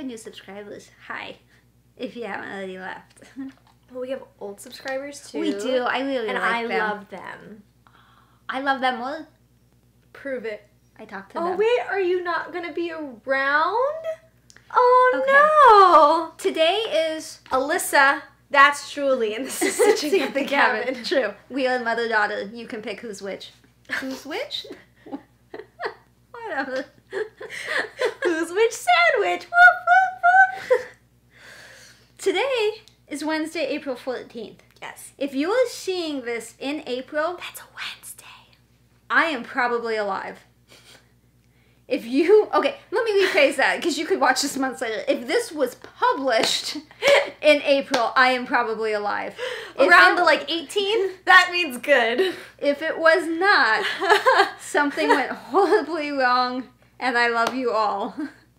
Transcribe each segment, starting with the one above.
new subscribers. Hi, if you haven't already left. Well, we have old subscribers too. We do. I really like them. And I love them. I love them more. Prove it. I talked to them. Oh wait, are you not gonna be around? Oh no! Today is Alyssa. That's Julie, and this is Stitching at the Cabin. True. We are mother-daughter. You can pick who's which. Who's which? Whatever. Who's which sandwich? Woof, woof, woof. Today is Wednesday, April 14th. Yes. If you're seeing this in April, That's a Wednesday. I am probably alive. If you... Okay, let me rephrase that, because you could watch this months later. If this was published in April, I am probably alive. Around the, 18th? That means good. If it was not, something went horribly wrong, and I love you all.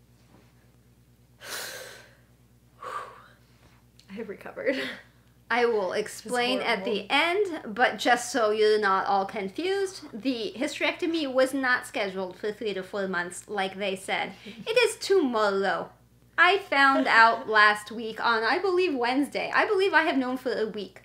I have recovered. I will explain at the end, but just so you're not all confused, the hysterectomy was not scheduled for 3 to 4 months like they said. It is tomorrow. I found out last week on, I believe, Wednesday. I believe I have known for a week.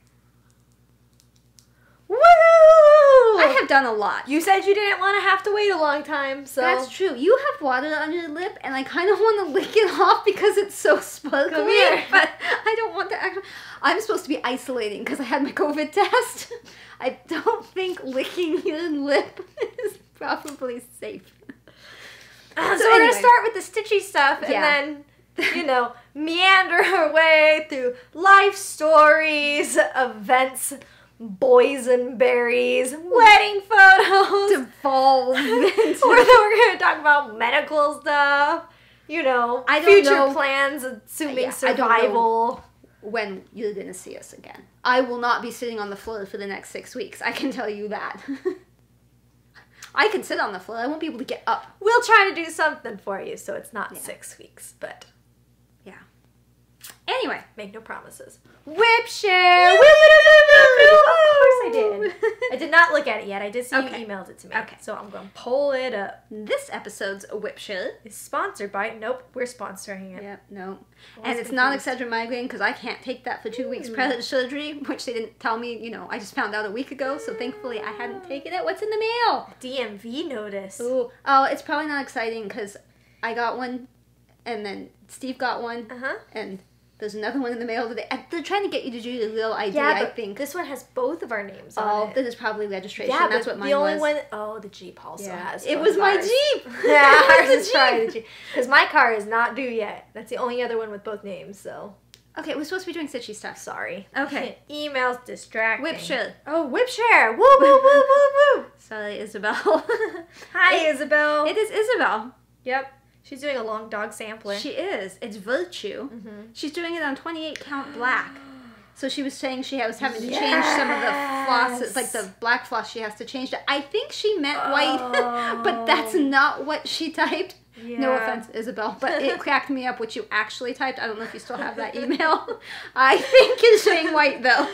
Woo! I have done a lot. You said you didn't want to have to wait a long time, so... That's true. You have water on your lip, and I kind of want to lick it off because it's so sparkly. Come here. But I don't want to actually... I'm supposed to be isolating because I had my COVID test. I don't think licking your lip is probably safe. So we're going to start with the stitchy stuff, and then, meander our way through life stories, events, boysenberries, wedding photos, devolvement. Or then we're going to talk about medical stuff, future plans, assuming survival. When you're going to see us again. I will not be sitting on the floor for the next 6 weeks. I can tell you that. I can sit on the floor. I won't be able to get up. We'll try to do something for you so it's not 6 weeks, but... Yeah. Anyway. Make no promises. WIP SHARE! Of course I did. I did not look at it yet. I did see you emailed it to me. Okay. So I'm going to pull it up. This episode's WIP SHARE is sponsored by... Nope, we're sponsoring it. Yep, no. And it's not Excedrin migraine because I can't take that for 2 weeks prior to surgery, which they didn't tell me, I just found out a week ago, so thankfully I hadn't taken it. What's in the mail? DMV notice. Ooh. Oh, it's probably not exciting because I got one, and then Steve got one, and... There's another one in the mail today. They're trying to get you to do the real ID, I think. This one has both of our names on it. Oh, this is probably registration. Yeah, that's what mine was. The only one... Oh, the Jeep also has It was my Jeep! Yeah, ours is probably the Jeep. Because my car is not due yet. That's the only other one with both names, so... Okay, we're supposed to be doing stitchy stuff. Sorry. Okay. Emails distracting. WIP SHARE. Oh, WIP SHARE! Woo, woo, woo, woo, woo! Sorry, Isabelle. Hi, Isabelle. It is Isabelle. Yep. She's doing a long dog sampler. She is. It's Virtue. She's doing it on 28 count black. So she was saying she was having to change some of the flosses, like the black floss she has to change. I think she meant white, but that's not what she typed. Yeah. No offense, Isabelle, but it cracked me up what you actually typed. I don't know if you still have that email. I think you're saying white, though.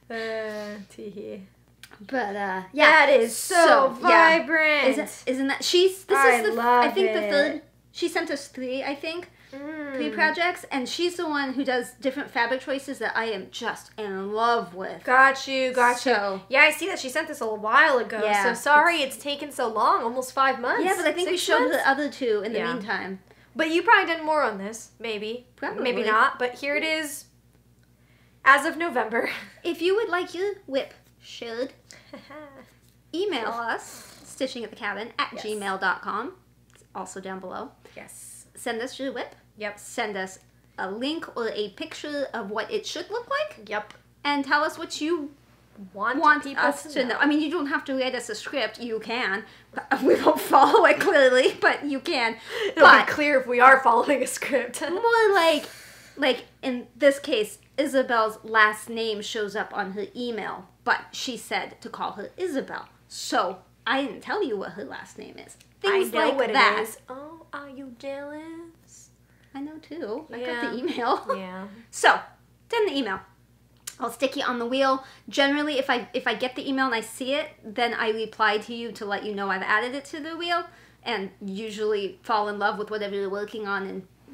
Teehee. But yeah, that is so vibrant. Yeah. Isn't that I think the third. She sent us 3, I think. 3 projects, and she's the one who does different fabric choices that I am just in love with. Got you. Yeah, I see that she sent this a while ago, so sorry it's taken so long, almost 5 months. Yeah, but I think we showed the other 2 in the meantime. But you probably done more on this, maybe. Probably. Maybe not, but here it is as of November. If you would like your WIP shared, email us, StitchingAtTheCabin@gmail.com. Also down below. Yes. Send us your WIP. Yep. Send us a link or a picture of what it should look like. Yep. And tell us what you want us to know. I mean, you don't have to read us a script. You can. We won't follow it clearly, but you can. It'll be clear if we are following a script. More like in this case, Isabelle's last name shows up on her email, but she said to call her Isabelle. So I didn't tell you what her last name is. Things I know like what that. it is. Oh, are you jealous? I know too. I got the email. Yeah. So, send the email. I'll stick you on the wheel. Generally, if I get the email and I see it, then I reply to you to let you know I've added it to the wheel, and usually fall in love with whatever you're working on and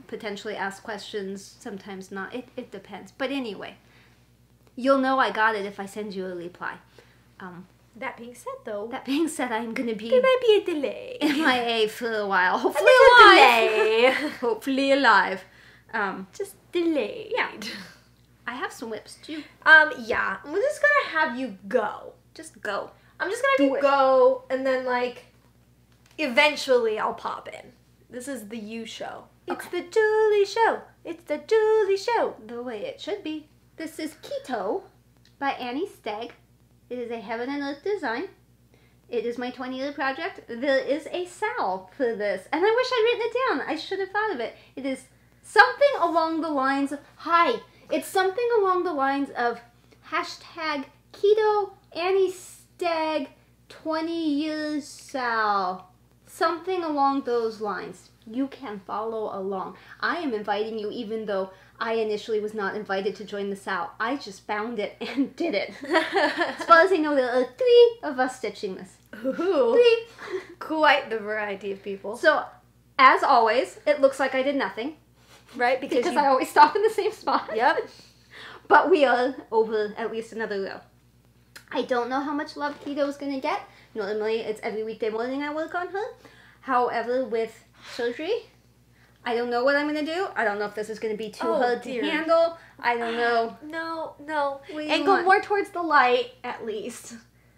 potentially ask questions, sometimes not. It depends. But anyway, you'll know I got it if I send you a reply. That being said, though. That being said, I'm going to be... There might be a delay. MIA for a while. Hopefully alive. Hopefully alive. Just delayed. Yeah. I have some whips too. Yeah. We're just gonna have you go. Just go. I'm just gonna have you go, and then, like, eventually I'll pop in. This is the you show. It's the Julie show. It's the Julie show. The way it should be. This is Keto by Annie Stagg. It is a Heaven and Earth design. It is my 20-year project. There is a SAL for this. And I wish I'd written it down. I should have thought of it. It is something along the lines of... It's something along the lines of hashtag Keto Annie Stagg 20 years SAL. Something along those lines. You can follow along. I am inviting you even though I initially was not invited to join the SAL. I just found it and did it. As far as I know, there are 3 of us stitching this. Ooh. 3. Quite the variety of people. So, as always, it looks like I did nothing. Right? Because I always stop in the same spot. Yep. But we are over at least another row. I don't know how much love Keto is going to get. Normally, it's every weekday morning I work on her. However, with surgery, I don't know what I'm going to do. I don't know if this is going to be too hard to handle. I don't know. No. And go more towards the light, at least.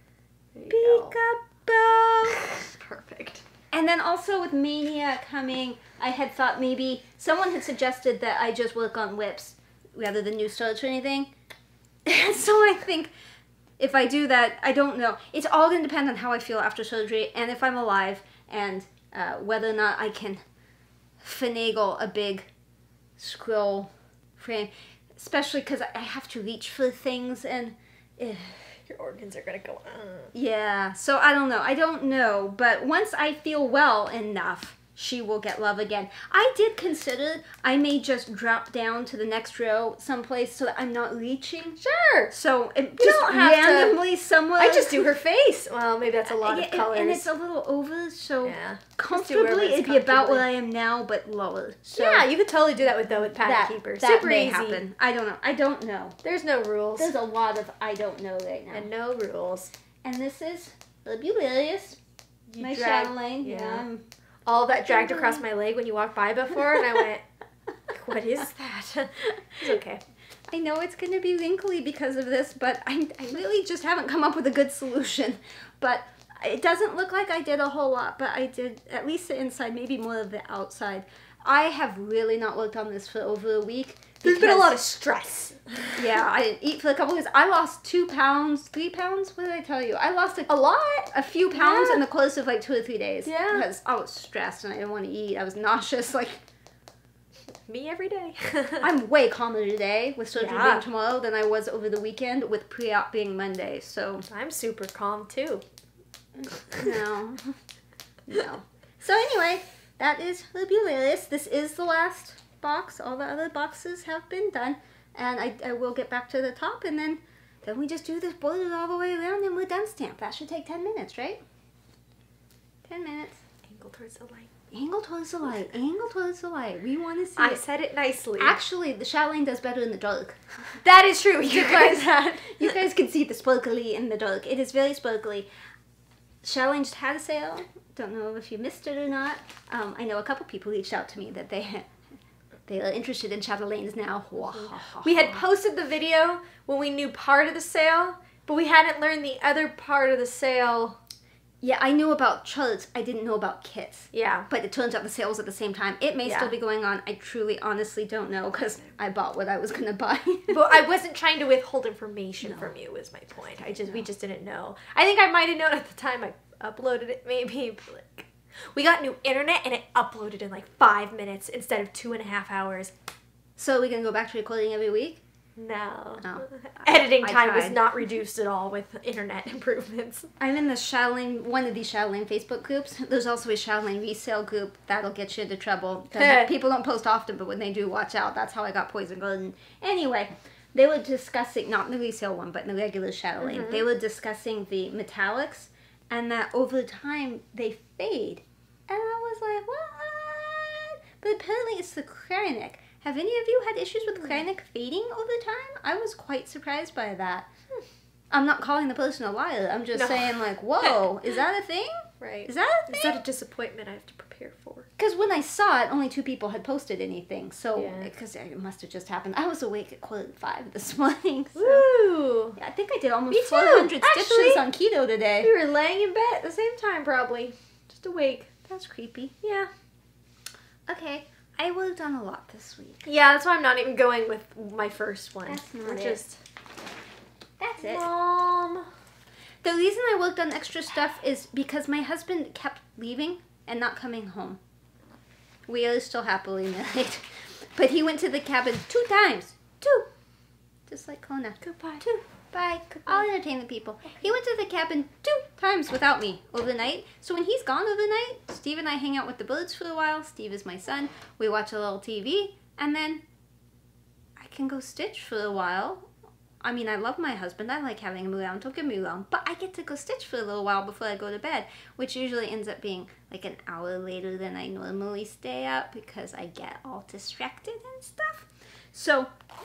Peekaboo. Perfect. And then also with Mania coming, I had thought maybe someone had suggested that I just work on whips rather than new starts or anything. So I think if I do that, I don't know. It's all going to depend on how I feel after surgery and if I'm alive and whether or not I can finagle a big scroll frame. Especially because I have to reach for things and... Your organs are going to go... Yeah, so I don't know. But once I feel well enough, she will get love again. I did consider I may just drop down to the next row someplace so that I'm not reaching. Sure. So just randomly somewhere. I just do her face. Well, maybe that's a lot of colors. And it's a little over, so comfortably it'd be about where I am now, but lower. So yeah, you could totally do that with Pattern Keeper. That may happen. I don't know. There's no rules. There's a lot of I don't know right now. And no rules. And this is Mirabilia, my Chatelaine. Yeah. All that dragged across my leg when you walked by before, and I went, what is that? It's okay. I know it's going to be wrinkly because of this, but I really just haven't come up with a good solution. But it doesn't look like I did a whole lot, but I did at least the inside, maybe more of the outside. I have really not worked on this for over a week. There's been a lot of stress. Yeah, I didn't eat for a couple of days. I lost 2 pounds, 3 pounds. What did I tell you? I lost a few pounds in the course of like 2 or 3 days. Yeah. Because I was stressed and I didn't want to eat. I was nauseous. Like me every day. I'm way calmer today with surgery being tomorrow than I was over the weekend with pre-op being Monday. So I'm super calm too. No. So anyway, that is Mirabilia. This is the last box. All the other boxes have been done, and I will get back to the top, and then we just do this border all the way around and we're done stamp. That should take 10 minutes, right? 10 minutes. Angle towards the light. Angle towards the light. Angle towards the light. We want to see I said it nicely. Actually, the Chatelaine does better in the dark. That is true. You guys can see the sparkly in the dark. It is very sparkly. Chatelaine just had a sale. Don't know if you missed it or not. I know a couple people reached out to me that they are interested in Chatelaines now. We had posted the video when we knew part of the sale, but we hadn't learned the other part of the sale. Yeah, I knew about charts. I didn't know about kits. Yeah. But it turns out the sales at the same time. It may still be going on. I truly, honestly don't know because I bought what I was going to buy. But I wasn't trying to withhold information from you was my point. We just didn't know. I think I might have known at the time I uploaded it maybe. But like, we got new internet and it uploaded in like 5 minutes instead of 2.5 hours. So are we going to go back to recording every week? No. Oh. Editing time was not reduced at all with internet improvements. I'm in the Chatelaine, one of these Chatelaine Facebook groups. There's also a Chatelaine resale group. That'll get you into trouble. People don't post often, but when they do, watch out. That's how I got Poison Garden. Anyway, they were discussing, not in the resale one, but in the regular Chatelaine, they were discussing the metallics and that over time they fade. And I was like, what? but apparently it's the Kreinik. Have any of you had issues with Kreinik fading over time? I was quite surprised by that. I'm not calling the person a liar. I'm just saying, like, whoa, is that a thing? Right. Is that a thing? Is that a disappointment I have to prepare for? Because when I saw it, only 2 people had posted anything. So, Yeah. because it must have just happened. I was awake at 4:45 this morning. So. Woo! Yeah, I think I did almost Me too. 400 Actually, stitches on keto today. We were laying in bed at the same time, probably. Just awake. That's creepy. Yeah. Okay, I worked on a lot this week. Yeah, that's why I'm not even going with my first one. That's not We're it. just... That's it. Mom. The reason I worked on extra stuff is because my husband kept leaving and not coming home. We are still happily married. But he went to the cabin 2 times. 2. Just like Kona. Goodbye. 2. Bye. I'll entertain the people. Okay. He went to the cabin 2 times without me overnight. So when he's gone overnight, Steve and I hang out with the birds for a while. Steve is my son. We watch a little TV. And then I can go stitch for a while. I mean, I love my husband. I like having him around. Don't get me wrong. But I get to go stitch for a little while before I go to bed, which usually ends up being like an hour later than I normally stay up because I get all distracted and stuff. So,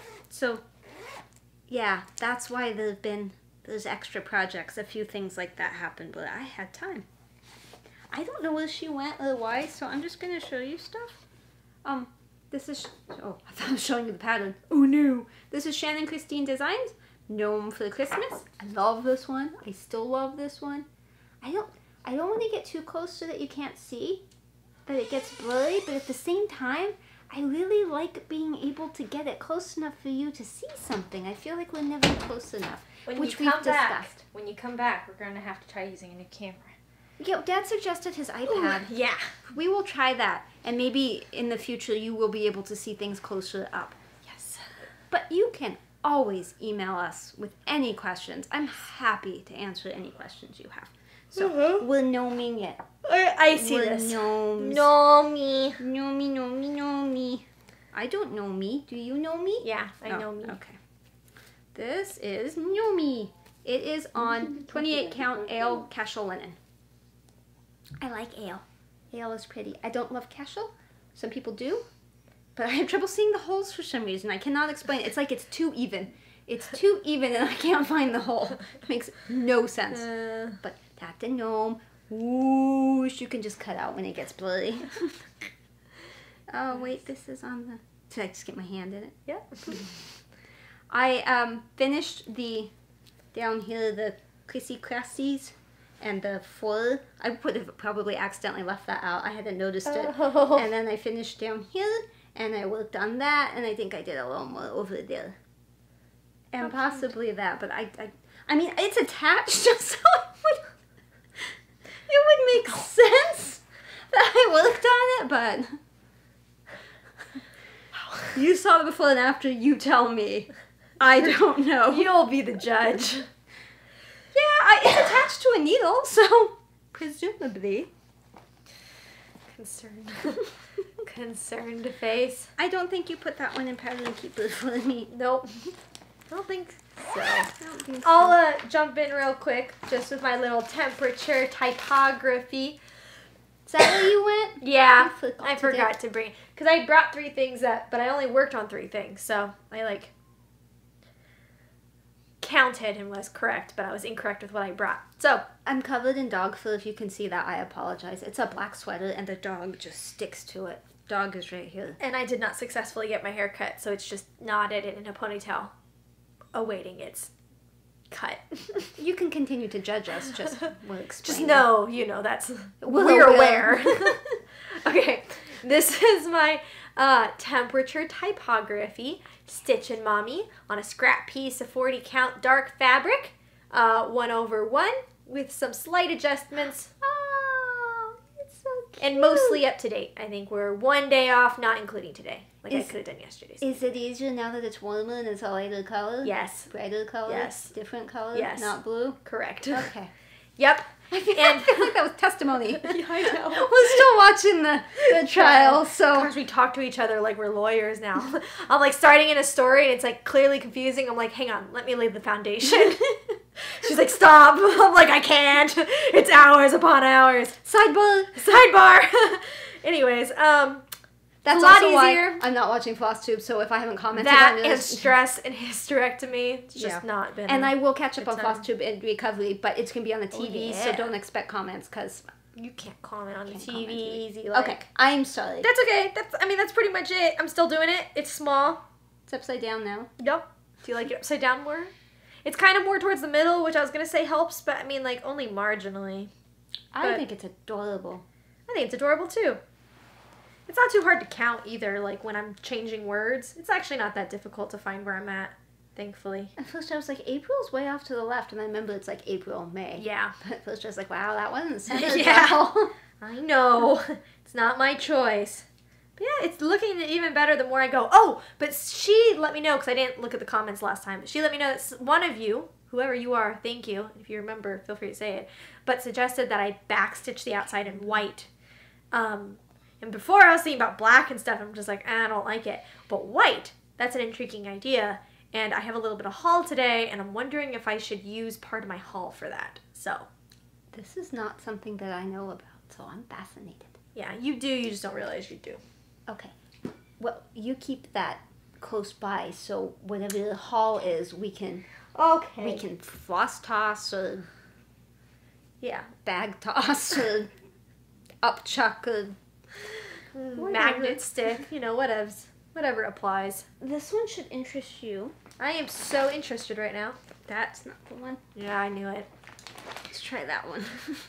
yeah, that's why there's been those extra projects. A few things like that happened, but I had time. I don't know where she went or why, so I'm just going to show you stuff. This is, oh, I thought I was showing you the pattern. Oh no. This is Shannon Christine Designs, Gnome for Christmas. I love this one. I still love this one. I don't want to get too close so that you can't see, that it gets blurry, but at the same time, I really like being able to get it close enough for you to see something. I feel like we're never close enough, which we've discussed. When you come back, we're going to have to try using a new camera. Yeah, Dad suggested his iPad. Ooh, yeah. We will try that, and maybe in the future you will be able to see things closer up. Yes. But you can always email us with any questions. I'm happy to answer any questions you have. So, we're gnoming it. I see we're this. Gnomes. Gnomey. Gnomey. I don't know me. Do you know me? Yeah, I know me. Okay. This is Gnomey. It is on 28 count ale casual linen. I like ale. Ale is pretty. I don't love casual. Some people do. But I have trouble seeing the holes for some reason. I cannot explain it. It's like it's too even. It's too even and I can't find the hole. It makes no sense. But that's a gnome. Whoosh. You can just cut out when it gets blurry. Oh, wait. This is on the... Did I just get my hand in it? Yeah. I finished the... Down here, the Chrissy Crassies. And the foil, I would have probably accidentally left that out. I hadn't noticed it. Oh. And then I finished down here, and I worked on that, and I think I did a little more over there. And possibly that, but I mean, it's attached, so it would make sense that I worked on it, but you saw the before and after, you tell me. I don't know. You'll be the judge. Yeah, it's attached to a needle, so presumably. Concerned face. I don't think you put that one in pattern keeper for me. Nope. I don't think so. I'll jump in real quick, just with my little temperature typography. Is that where you went? Yeah, I forgot to bring, because I brought 3 things up, but I only worked on 3 things, so I counted and was correct, but I was incorrect with what I brought. So I'm covered in dog fur. If you can see that, I apologize. It's a black sweater and the dog just sticks to it. Dog is right here. And I did not successfully get my hair cut, so it's just knotted in a ponytail, awaiting its cut. You can continue to judge us, just we'll explain. Just know, that's, we're aware. Okay, this is my temperature typography, Stitchin' Mommy, on a scrap piece of 40 count dark fabric, 1/1, with some slight adjustments. Oh, it's so cute. And mostly up to date. I think we're 1 day off, not including today. I could have done yesterday's. Is it easier now that it's warmer and it's a lighter color? Yes. Brighter color? Yes. Different color? Yes. Not blue? Correct. Okay. Yep. I feel like that was testimony. Yeah, I know. We're still watching the trial, so... Gosh, we talk to each other like we're lawyers now. I'm starting in a story and it's clearly confusing. I'm hang on, let me lay the foundation. She's stop. I'm I can't. It's hours upon hours. Sidebar. Sidebar. Anyways, That's a lot also easier. why I'm not watching FlossTube, so if I haven't commented That on and this... stress and hysterectomy, it's just not been... And I will catch up on time. FlossTube in recovery, but it's going to be on the TV, so yeah. don't expect comments, because... You can't comment on the TV easy. Like. Okay, I'm sorry. That's okay. That's pretty much it. I'm still doing it. It's small. It's upside down now. Yep. Do you like it upside down more? It's kind of more towards the middle, which I was going to say helps, but I mean, like, only marginally. I think it's adorable. I think it's adorable, too. It's not too hard to count, either, like, when I'm changing words. It's actually not that difficult to find where I'm at, thankfully. At first I was like, April's way off to the left, and I remember it's like April, May. Yeah. But at first I was like, wow, that wasn't centered Yeah. well. I know. It's not my choice. But yeah, it's looking even better the more I go. Oh, but she let me know, because I didn't look at the comments last time, but she let me know that one of you, whoever you are, thank you. If you remember, feel free to say it. But suggested that I backstitch the outside in white. And before I was thinking about black and stuff, I'm just like, I don't like it. But white, that's an intriguing idea. And I have a little bit of haul today, and I'm wondering if I should use part of my haul for that. So. This is not something that I know about, so I'm fascinated. Yeah, you do, you just don't realize you do. Okay. Well, you keep that close by, so whatever the haul is, we can floss toss or bag toss or upchuck or magnet stick, you know, whatever applies. This one should interest you. I am so interested right now. That's not the one. Yeah, I knew it. Let's try that one.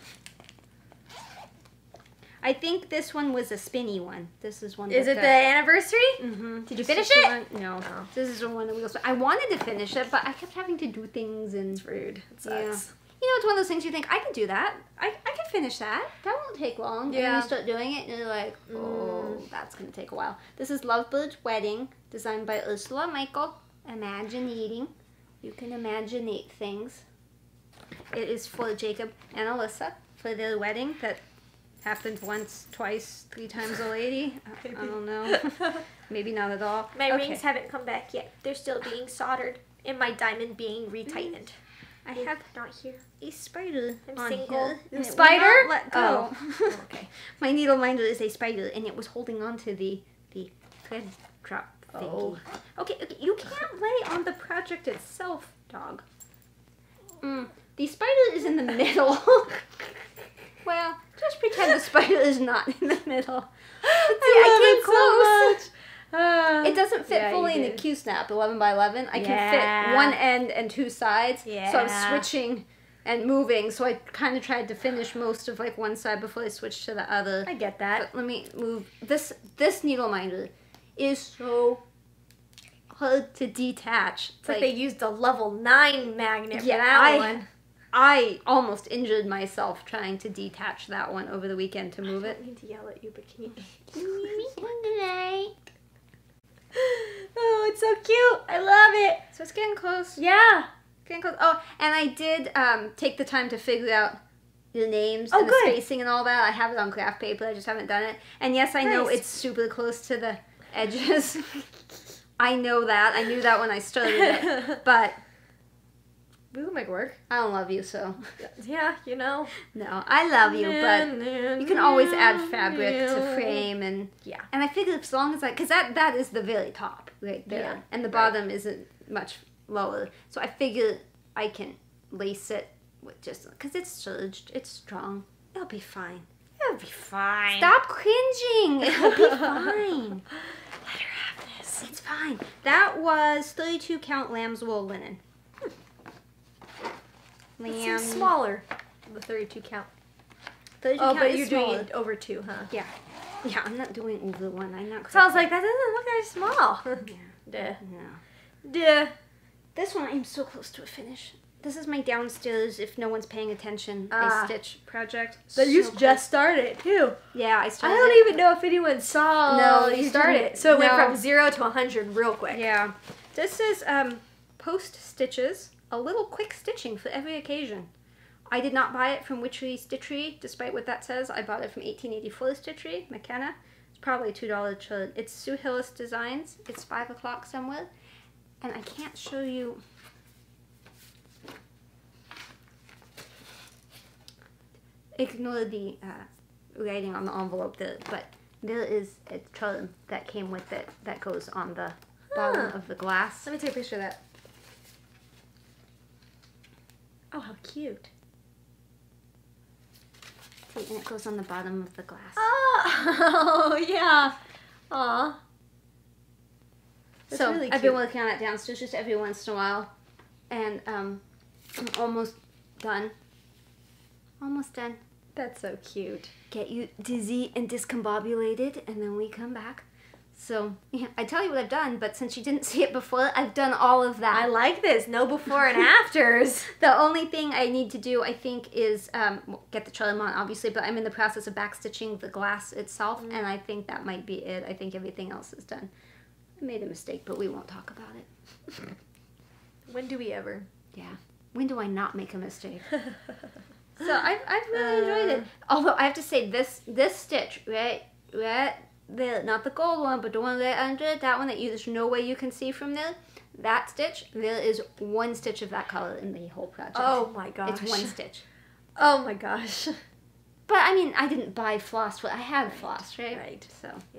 I think this one was a spinny one. This is one. Is it the anniversary? Mm-hmm. Did you finish it? No. Oh. This is the one that we also. I wanted to finish it, but I kept having to do things and. It's rude. It sucks. Yeah. You know, it's one of those things you think, I can do that. I can finish that. That won't take long. Yeah. And then you start doing it, and you're like, oh, that's going to take a while. This is Lovebird's Wedding, designed by Ursula Michael. Imaginating. You can imaginate things. It is for Jacob and Alyssa for their wedding that happened once, twice, 3 times a lady. I don't know. Maybe not at all. My rings haven't come back yet. They're still being soldered and my diamond being retightened. I have not here. a spider I'm on single. here. The and it will spider? not let go. Oh. Okay. My needle minder is a spider, and it was holding on to the thread drop thingy. Oh. Okay, you can't lay on the project itself, dog. The spider is in the middle. Well, just pretend the spider is not in the middle. I came close. It doesn't fit fully in the Q-snap 11 by 11. I can fit one end and 2 sides. Yeah. So I'm switching and moving. So I kind of tried to finish most of like one side before I switched to the other. I get that. But let me move. This needle minder is so hard to detach. It's like they used a level 9 magnet for that one. I almost injured myself trying to detach that one over the weekend to move I it. don't mean to yell at you, but can you... Tonight. Oh, it's so cute. I love it. So it's getting close. Yeah. Getting close. Oh, and I did take the time to figure out the names Oh, and good. the spacing and all that. I have it on graph paper. I just haven't done it. And yes, I know Nice. it's super close to the edges. I know that. I knew that when I started it. But We will make work. I don't love you, so. Yeah, you know. No, I love you, but you can always add fabric to frame and Yeah. And I figured as long as because that is the very top right there, Yeah, and the bottom isn't much lower, so I figured I can lace it with just because it's surged, it's strong. It'll be fine. It'll be fine. Stop cringing. It'll be fine. Let her have this. It's fine. That was 32 count lamb's wool linen. It seems smaller. The 32 count. 32 Oh, count but is you're smaller. doing it over 2, huh? Yeah. Yeah, I'm not doing over 1. I'm not. So I was like, that doesn't look very small. Yeah. Duh. No. Duh. This one, I'm so close to a finish. This is my downstairs, if no one's paying attention, Ah. a stitch project. But you So close. just started, too. Yeah, I I started. don't even know if anyone saw No, you you started. didn't. So it went No. from 0 to 100 real quick. Yeah. This is post stitches, a little quick stitching for every occasion. I did not buy it from Witchery Stitchery, despite what that says. I bought it from 1884 Stitchery, McKenna. It's probably $2 churn. It's Sue Hillis Designs. It's 5 o'clock somewhere. And I can't show you. Ignore the writing on the envelope there, but there is a charm that came with it that goes on the bottom of the glass. Let me take a picture of that. Oh, how cute. See, and it goes on the bottom of the glass. Oh, yeah. Aw. That's So really I've been cute. working on it downstairs just every once in a while. And I'm almost done. Almost done. That's so cute. Get you dizzy and discombobulated, and then we come back. So, yeah, I tell you what I've done, but since you didn't see it before, I've done all of that. I like this. No before and afters. The only thing I need to do, I think, is get the charm on, obviously, but I'm in the process of backstitching the glass itself, and I think that might be it. I think everything else is done. I made a mistake, but we won't talk about it. When do we ever? Yeah. When do I not make a mistake? So I've really enjoyed it. Although I have to say, this stitch, right there, not the gold one, but the one right under it, that one that there's no way you can see from there, that stitch, there is one stitch of that color in the whole project. Oh my gosh. It's one stitch. Oh my gosh. But I mean, I didn't buy floss, I had floss, right? Right. So. Yeah.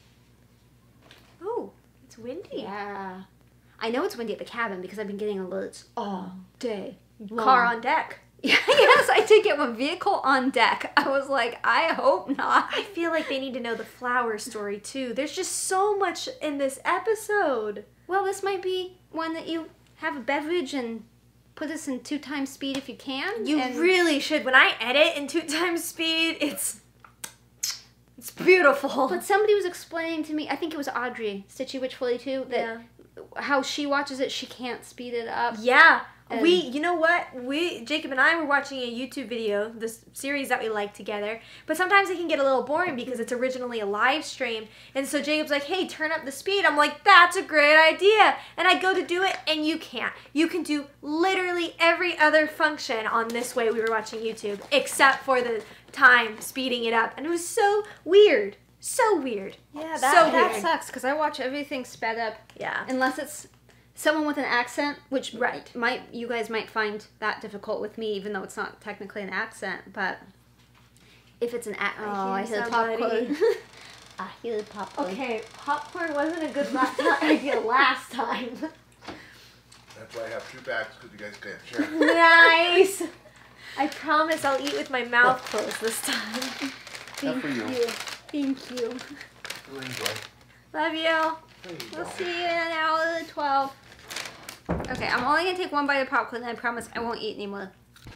Oh, it's windy. Yeah. I know it's windy at the cabin because I've been getting alerts all day long. Car on deck. Yes, I did get one vehicle on deck. I was like, I hope not. I feel like they need to know the flower story too. There's just so much in this episode. Well, this might be one that you have a beverage and put this in 2 times speed if you can. You really should. When I edit in 2 times speed, it's beautiful. But somebody was explaining to me, I think it was Audrey, Stitchy Witch 42, that how she watches it, she can't speed it up. Yeah. You know what? Jacob and I were watching a YouTube video, this series that we like together, but sometimes it can get a little boring because it's originally a live stream, and so Jacob's like, hey, turn up the speed. I'm like, that's a great idea. And I go to do it, and you can't. You can do literally every other function on this way we were watching YouTube, except for the time speeding it up, and it was so weird. So weird. Yeah, that that sucks, because I watch everything sped up. Yeah. Unless it's someone with an accent, which you guys might find that difficult with me, even though it's not technically an accent. But if it's an I hear popcorn. I hear popcorn. Okay, popcorn wasn't a good idea last time. That's why I have 2 bags, because you guys can't share. Nice. I promise I'll eat with my mouth closed this time. That's for you. Thank you. You'll enjoy. Love you. We'll see you in an hour 12. Okay, I'm only going to take 1 bite of popcorn, and I promise I won't eat anymore.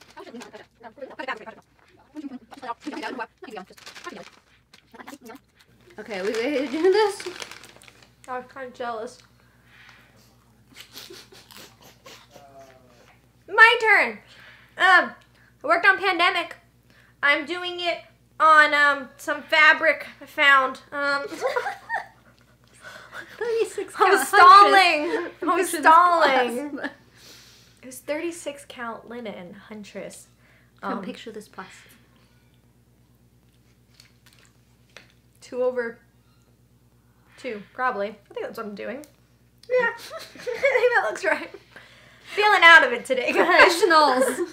Okay, are we ready to do this? I was kind of jealous. My turn. I worked on Pandemic. I'm doing it on some fabric I found. 36 I was stalling. I was stalling. It was 36 count linen huntress. Picture this plus. 2/2, probably. I think that's what I'm doing. Yeah, I think that looks right. Feeling out of it today, guys. Professionals.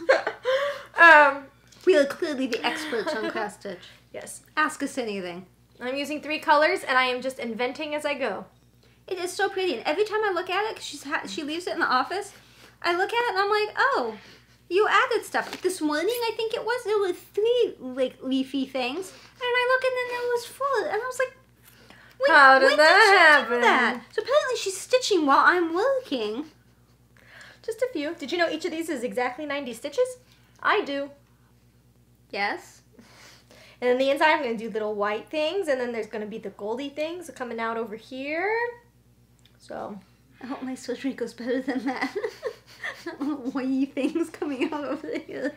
We are clearly the experts on cross stitch. Yes. Ask us anything. I'm using 3 colors, and I am just inventing as I go. It is so pretty, and every time I look at it, because she leaves it in the office, I look at it and I'm like, oh, you added stuff. This morning, I think it was, there were 3 like leafy things, and I look and then there was 4, and I was like, wait, how did when that did she do happen? that? So apparently she's stitching while I'm working. Just a few. Did you know each of these is exactly 90 stitches? I do. Yes. And then the inside, I'm going to do little white things, and then there's going to be the goldy things coming out over here. So, I hope my surgery goes better than that. Little whitey things coming out over here.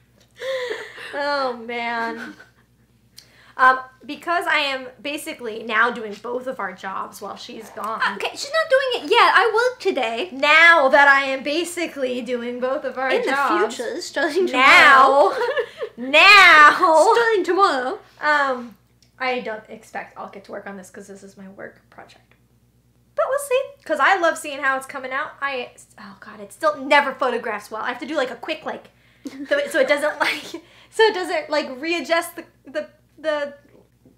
oh man. Because I am basically now doing both of our jobs while she's gone. Okay, she's not doing it yet. I work today. Now that I am basically doing both of our In jobs. the future, starting tomorrow. Now. Starting tomorrow. I don't expect I'll get to work on this because this is my work project. But we'll see. Because I love seeing how it's coming out. Oh god, it still never photographs well. I have to do like a quick so it doesn't like readjust the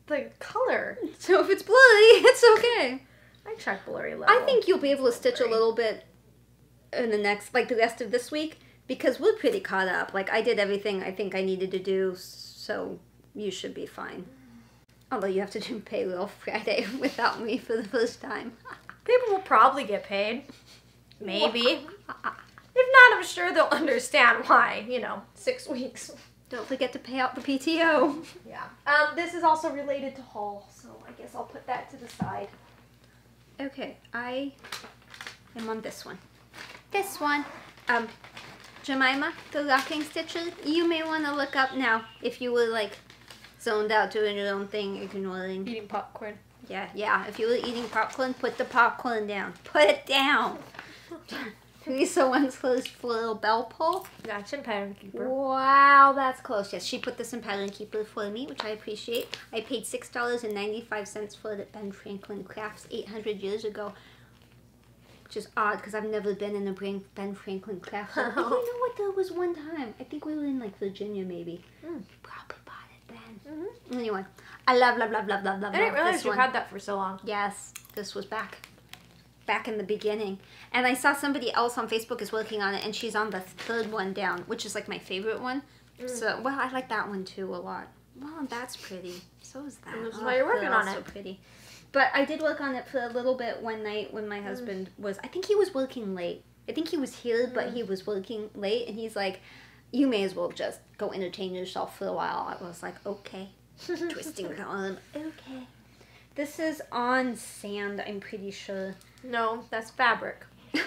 the color. So if it's blurry, it's okay. I check blurry level. I think you'll be able to stitch a little bit in the next, like the rest of this week, because we're pretty caught up. Like, I did everything I think I needed to do, so you should be fine. Although you have to do payroll Friday without me for the first time. People will probably get paid. Maybe. If not, I'm sure they'll understand why, 6 weeks. Don't forget to pay out the PTO. Yeah. This is also related to haul, so I guess I'll put that to the side. Okay, I am on this one. This one. Jemima, the rocking stitcher, you may want to look up now if you were like zoned out doing your own thing, ignoring. Eating popcorn. Yeah. If you were eating popcorn, put the popcorn down. Put it down. Lisa once closed for a little bell pull. That's in Pattern Keeper. Wow, that's close. Yes, she put this in Pattern Keeper for me, which I appreciate. I paid $6.95 for it at Ben Franklin Crafts 800 years ago. Which is odd, because I've never been in a Ben Franklin Crafts. You know what? There was one time. I think we were in, like, Virginia, maybe. Probably bought it then. Anyway, I love I didn't realize you had that for so long. Yes, this was back in the beginning. And I saw somebody else on Facebook is working on it, and she's on the third one down, which is like my favorite one. So, well, I like that one too a lot. Well, that's pretty. So is that. This is why you're working on it. So pretty. But I did work on it for a little bit one night when my husband was, I think he was working late. I think he was here, but he was working late, and he's like, you may as well just go entertain yourself for a while. I was like, okay. Twisting the arm. Okay. This is on sand, I'm pretty sure. No, that's fabric.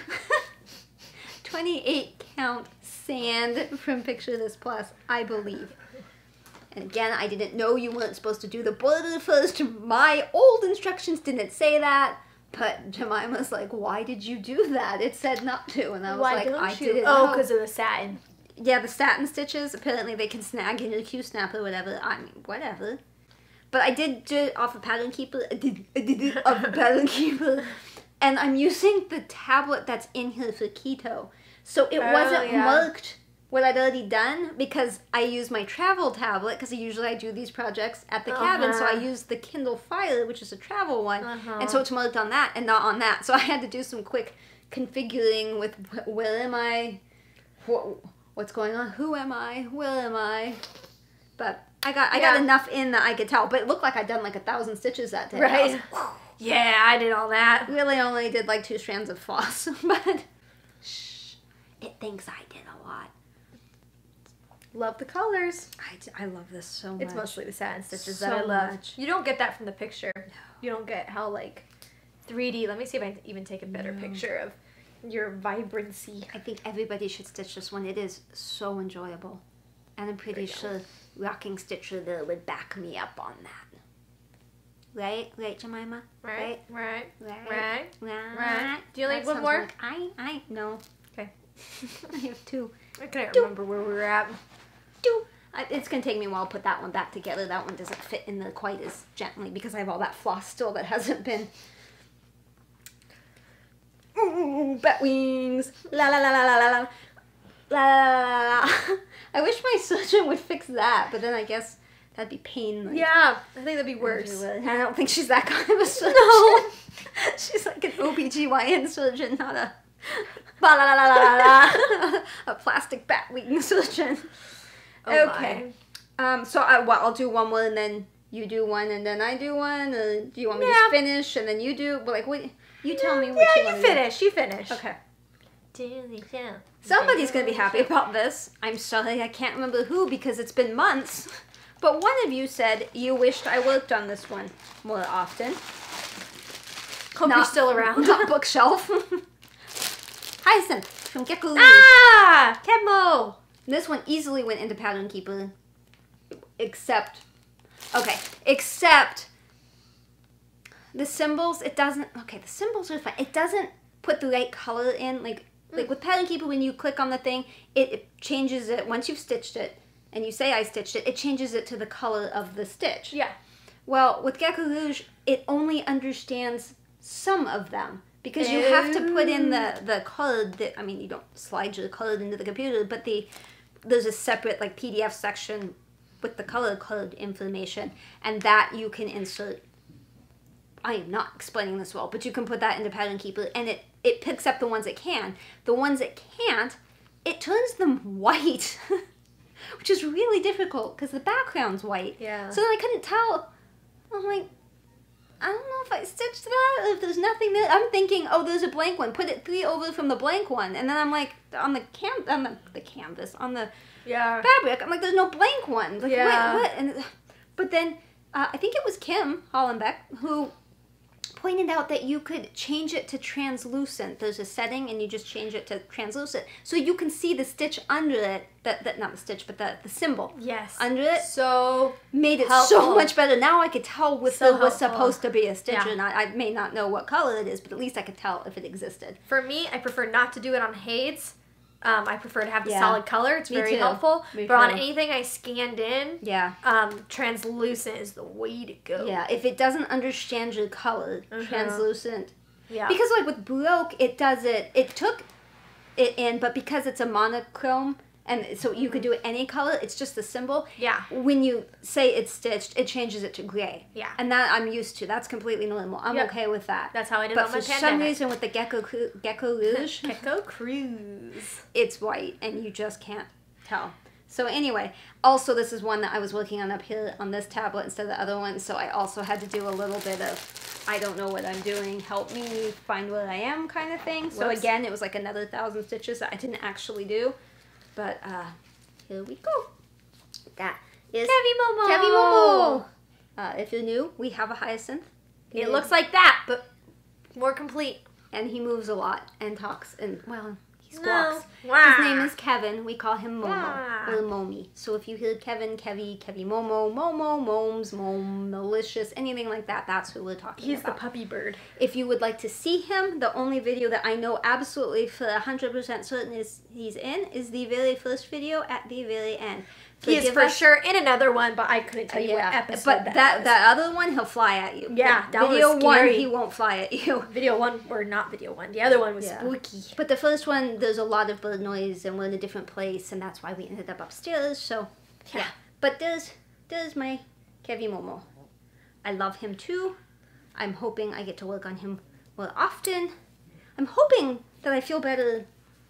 28 count sand from Picture This Plus, I believe. And again, I didn't know you weren't supposed to do the border first. My old instructions didn't say that. But Jemima's like, why did you do that? It said not to. And I was like, I didn't know. Oh, because of the satin. Yeah, the satin stitches, apparently they can snag in your Q-snap or whatever. I mean, whatever. But I did do it off of Pattern Keeper. I did it off of Pattern Keeper. And I'm using the tablet that's in here for keto. So it wasn't marked what I'd already done, because I use my travel tablet, because usually I do these projects at the cabin, so I use the Kindle Fire, which is a travel one, and so it's marked on that and not on that. So I had to do some quick configuring with where am I, what's going on, who am I, where am I, but I got enough in that I could tell, but it looked like I'd done like 1,000 stitches that day. Right. Yeah, I did all that. Really only did like 2 strands of floss, but shh, it thinks I did a lot. Love the colors. I love this so much. It's mostly the satin stitches So that I love. much. You don't get that from the picture. No. You don't get how like 3D. Let me see if I can even take a better picture of your vibrancy. I think everybody should stitch this one. It is so enjoyable. And I'm pretty sure Rocking Stitcher there would back me up on that. Right? Right, Jemima? Right. Right. Do you like That one more? Like no. Okay. I have 2. I can't remember where we were at. 2. It's going to take me a while to put that one back together. That one doesn't fit in there quite as gently because I have all that floss still that hasn't been... Ooh, bat wings. La la la la la la la. La la la la. I wish my surgeon would fix that, but then I guess that'd be pain. Like, Yeah, I think that'd be worse. I don't think she's that kind of a surgeon. No. She's like an OBGYN surgeon, not a la la la la la la. A plastic bat wing surgeon. Oh okay. So I'll do one more and then you do one and then I do one, or do you want me to finish and then you do? Well, like what? You tell me what you want to do. You finish. Okay. Somebody's going to be happy about this. I'm sorry, I can't remember who because it's been months. But one of you said you wished I worked on this one more often. Hope you're still around. Not bookshelf. Hyacinth from Gecko Rouge. Ah! Kemo! This one easily went into Pattern Keeper. Except the symbols, it doesn't, the symbols are fine. It doesn't put the right color in, like with Pattern Keeper, when you click on the thing, it changes it, once you've stitched it, and you say I stitched it, it changes it to the color of the stitch. Yeah. Well, with Gecko Rouge, it only understands some of them, because you have to put in the code that, I mean, you don't slide your code into the computer, but there's a separate, like, PDF section with the color code information, and that you can insert. I am not explaining this well, but you can put that into Pattern Keeper, and it picks up the ones it can. The ones it can't, it turns them white, which is really difficult because the background's white. Yeah. So then I couldn't tell. I'm like, I don't know if I stitched that or if there's nothing there. I'm thinking, oh, there's a blank one. Put it 3 over from the blank one, and then I'm like, on the canvas, on the fabric, I'm like, there's no blank one. Like, what? And but then I think it was Kim Hollenbeck who pointed out that you could change it to translucent. There's a setting and you just change it to translucent. So you can see the stitch under it, not the stitch, but the symbol. Yes. Under it. So made it helpful. so much better. Now I could tell if So it was helpful. supposed to be a stitch or not. I may not know what color it is, but at least I could tell if it existed. For me, I prefer not to do it on HAEDs. I prefer to have the Yeah. solid color. It's Me very too. helpful. Me But on too. anything I scanned in, Yeah. translucent is the way to go. Yeah, if it doesn't understand your color, translucent. Yeah. Because like with Baroque, it took it in, but because it's a monochrome, and so you could do it any color, it's just the symbol. Yeah. When you say it's stitched, it changes it to gray. Yeah. And that I'm used to. That's completely normal. I'm okay with that. That's how I did but on my for some pandemic. reason with the Gecko Rouge, Gecko Rouge. it's white, and you just can't tell. So anyway, also this is one that I was working on up here on this tablet instead of the other one, so I also had to do a little bit of, I don't know what I'm doing, help me find where I am kind of thing. So Whoops. again, it was like another 1,000 stitches that I didn't actually do. But here we go. That is Kevi Momo. Kevi Momo. If you're new, we have a hyacinth. It looks like that, but more complete. And he moves a lot and talks and, well, he No. squawks. Wow. His name is Kevin. We call him Momo Wow. or Momi. So if you hear Kevin, Kevi Momo, Momo, Momes, Mome, Malicious, anything like that, that's who we're talking He's about. the puppy bird. If you would like to see him, the only video that I know absolutely for 100% certain he's in is the very first video at the very end. He is Forgive for us. sure in another one, but I couldn't tell you what episode but that that other one, he'll fly at you. Yeah, The that was video one, scary. he won't fly at you. Video one, or not video one. The other one was Yeah. spooky. But the first one, there's a lot of bird noise, and we're in a different place, and that's why we ended up upstairs. So, yeah. But there's my Kevi Momo. I love him too. I'm hoping I get to work on him more often. I'm hoping that I feel better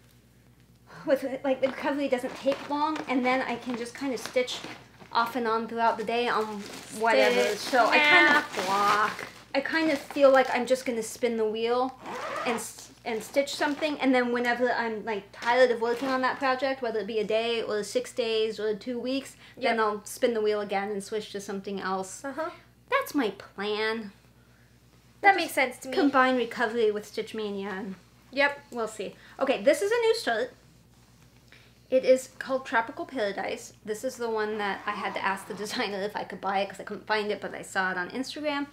with, like, the recovery doesn't take long, and then I can just kind of stitch off and on throughout the day on whatever. Stitch, So I kind of snap, block. I kind of feel like I'm just gonna spin the wheel and stitch something, and then whenever I'm like tired of working on that project, whether it be a day or 6 days or 2 weeks, then I'll spin the wheel again and switch to something else. That's my plan. That makes sense to me. Combine recovery with Stitch Mania, and Yep. we'll see. Okay, this is a new start. It is called Tropical Paradise. This is the one that I had to ask the designer if I could buy it because I couldn't find it, but I saw it on Instagram.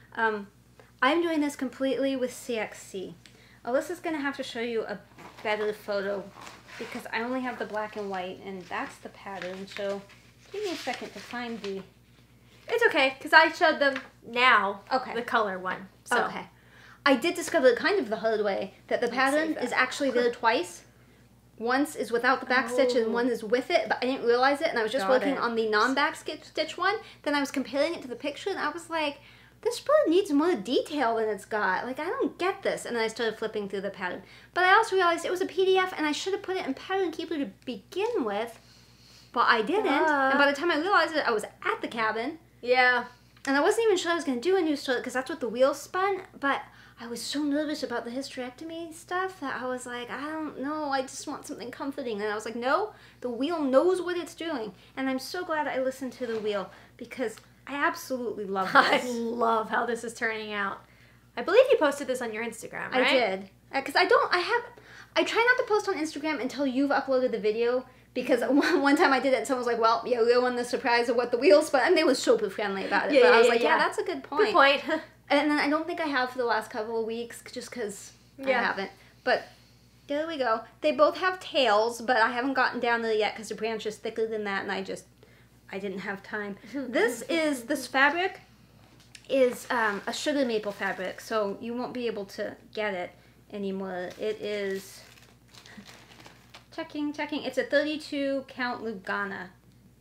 I'm doing this completely with CXC. Alyssa's going to have to show you a better photo because I only have the black and white, and that's the pattern. So give me a second to find the... It's okay, because I showed them now Okay. the color one. So. Okay. I did discover kind of the hard way that the pattern save that. is actually there twice. Once is without the back stitch and one is with it, but I didn't realize it, and I was just Got working it. on the non-back stitch one. Then I was comparing it to the picture, and I was like, this bird needs more detail than it's got. Like, I don't get this. And then I started flipping through the pattern. But I also realized it was a PDF, and I should have put it in Pattern Keeper to begin with, but I didn't. And by the time I realized it, I was at the cabin. Yeah. And I wasn't even sure I was going to do a new start because that's what the wheel spun, but I was so nervous about the hysterectomy stuff that I was like, I don't know, I just want something comforting. And I was like, no, the wheel knows what it's doing. And I'm so glad I listened to the wheel because I absolutely love I this. love how this is turning out. I believe you posted this on your Instagram, right? I did. Because I try not to post on Instagram until you've uploaded the video. Because one time I did it and someone was like, well, yeah, we won the surprise of what the wheels spun. And they were super friendly about it. Yeah, but I was yeah, like, yeah. that's a good point. Good point. And then I don't think I have for the last couple of weeks, just because I haven't. But there we go. They both have tails, but I haven't gotten down there yet because the branch is thicker than that, and I didn't have time. This fabric is a sugar maple fabric, so you won't be able to get it anymore. It is, checking, it's a 32 count Lugana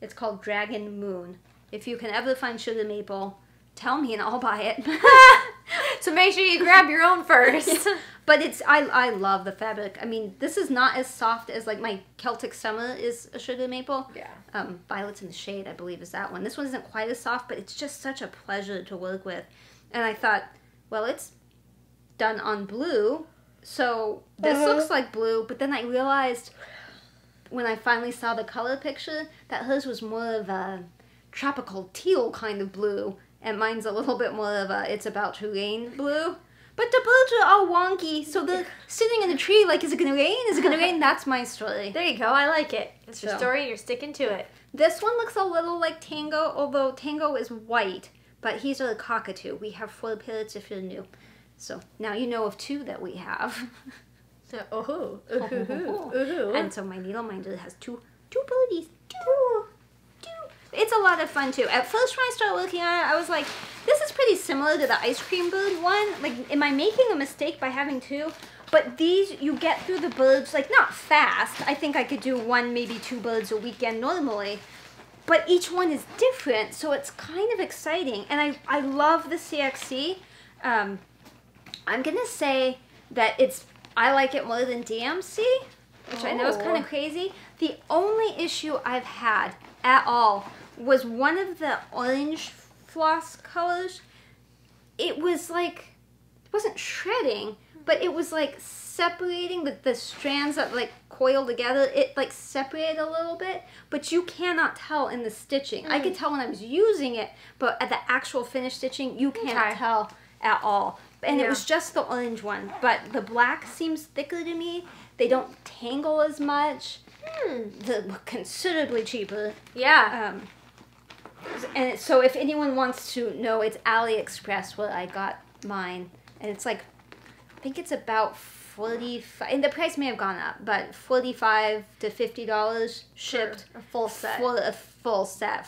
It's called Dragon Moon. If you can ever find sugar maple, tell me and I'll buy it. So make sure you grab your own first. But I love the fabric. I mean, this is not as soft as like my Celtic Summer is a sugar maple. Yeah. Violets in the Shade, I believe, is that one. This one isn't quite as soft, but it's just such a pleasure to work with. And I thought, well, it's done on blue, so this looks like blue. But then I realized when I finally saw the color picture that hers was more of a tropical teal kind of blue, and mine's a little bit more of a it's about to rain blue. But the birds are all wonky, so they're sitting in a tree like, is it gonna rain? Is it gonna rain? That's my story. There you go. I like it. It's your story. You're sticking to it. This one looks a little like Tango, although Tango is white, but he's a cockatoo. We have 4 parrots if you're new. So now you know of 2 that we have. And so my needle minder has two birdies. Two. It's a lot of fun too. At first when I started working on it, I was like, this is pretty similar to the ice cream bird one. Like, am I making a mistake by having 2? But these, you get through the birds, like, not fast. I think I could do 1, maybe 2 birds a weekend normally. But each one is different, so it's kind of exciting. And I love the CXC. I'm going to say that I like it more than DMC, which I know is kind of crazy. The only issue I've had at all was one of the orange floss colors. It was like, it wasn't shredding, but it was like separating the strands that like coil together. It like separated a little bit, but you cannot tell in the stitching. I could tell when I was using it, but at the actual finished stitching, you can't tell at all. And it was just the orange one, but the black seems thicker to me. They don't tangle as much. They're considerably cheaper. Yeah. And so if anyone wants to know, it's AliExpress where I got mine. And it's like, I think it's about 45, and the price may have gone up, but $45 to $50 shipped. For a full set. For a full set,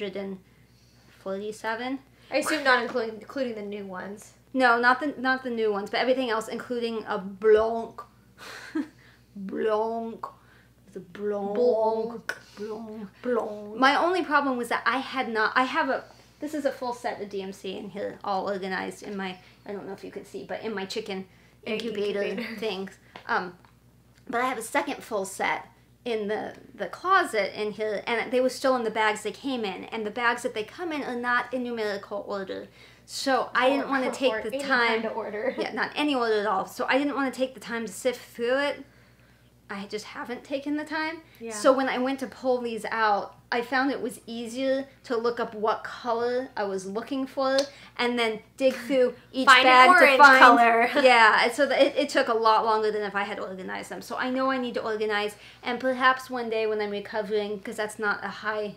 447. I assume not including the new ones. No, not the new ones, but everything else, including a blanc. Blanc. The blanc. My only problem was that this is a full set of DMC in here, all organized in my, I don't know if you can see, but in my chicken incubator things. But I have a second full set in the closet in here, and they were still in the bags they came in, and the bags that they come in are not in numerical order. So I didn't want to take the time to order. Yeah, not any order at all. So I didn't want to take the time to sift through it. I just haven't taken the time. Yeah. So when I went to pull these out, I found it was easier to look up what color I was looking for and then dig through each bag to find color. Yeah, so it took a lot longer than if I had organized them. So I know I need to organize, and perhaps one day when I'm recovering, because that's not a high.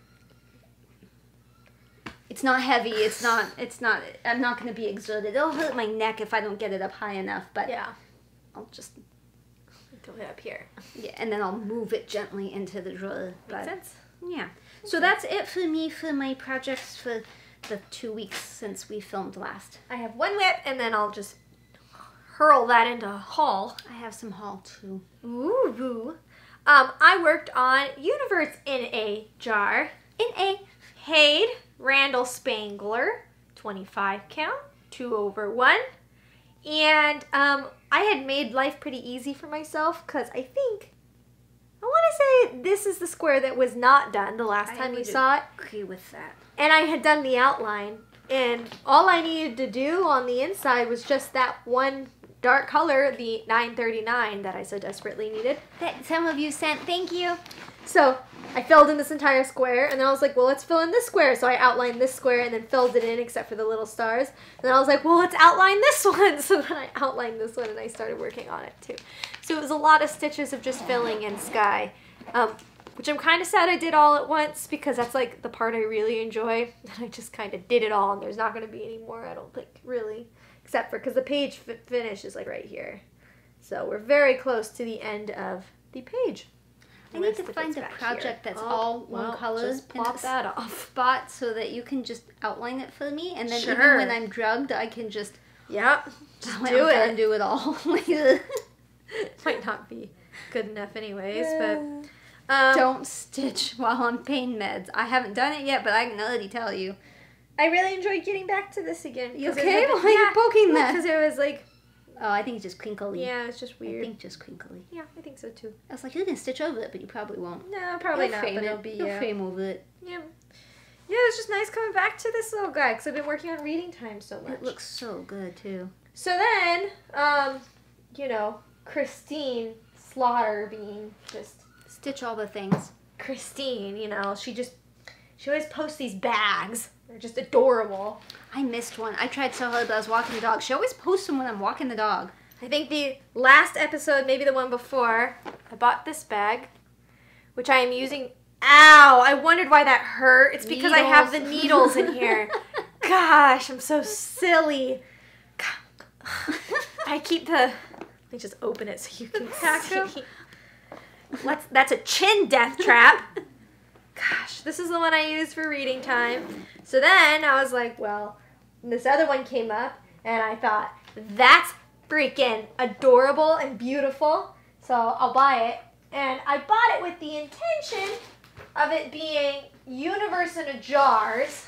It's not heavy. It's not. I'm not going to be exerted. It'll hurt my neck if I don't get it up high enough. But yeah, I'll just. Throw it up here. Yeah, and then I'll move it gently into the drawer. Makes sense. Yeah. So that's it for me for my projects for the 2 weeks since we filmed last. I have 1 WIP, and then I'll just hurl that into haul. I have some haul too. Ooh. I worked on Universe in a Jar in a HAED Randall Spangler 25 count 2/1, and I had made life pretty easy for myself because I want to say this is the square that was not done the last time you saw it. I agree with that. And I had done the outline, and all I needed to do on the inside was just that one dark color, the 939 that I so desperately needed. That some of you sent, thank you. So I filled in this entire square, and then I was like, well, let's fill in this square. So I outlined this square and then filled it in except for the little stars. And then I was like, well, let's outline this one. So then I outlined this one, and I started working on it too. So it was a lot of stitches of just filling in sky, which I'm kind of sad I did all at once because that's like the part I really enjoy. And I just kind of did it all, and there's not going to be any more, I don't think, really. Except for because the page finish is like right here. So we're very close to the end of the page. I need to find a project that's all one color. Just plop that off. Spot so that you can just outline it for me, and then even when I'm drugged, I can just do it all later. Might not be good enough anyways, but Don't stitch while on pain meds. I haven't done it yet, but I can already tell you. I really enjoyed getting back to this again. You okay? Why are you poking that? Because it was like... Oh, I think it's just crinkly. Yeah, it's just weird. I think just crinkly. Yeah, I think so too. I was like, you can stitch over it, but you probably won't. No, probably You'll not. Frame but it. it'll be. You'll frame over it. Yeah. Yeah, it's just nice coming back to this little guy because I've been working on reading time so much. It looks so good too. So then, you know, Christine Slaughter being just stitch all the things. Christine, you know, she always posts these bags. They're just adorable. I missed one. I tried so hard, but I was walking the dog. She always posts them when I'm walking the dog. I think the last episode, maybe the one before, I bought this bag, which I am using. Ow! I wondered why that hurt. It's because I have the needles in here. Gosh, I'm so silly. I keep the... Let me just open it so you can see. That's a chin death trap. Gosh, this is the one I use for reading time. So then I was like, well, this other one came up, and I thought, that's freaking adorable and beautiful. So I'll buy it. And I bought it with the intention of it being Universe in a Jars.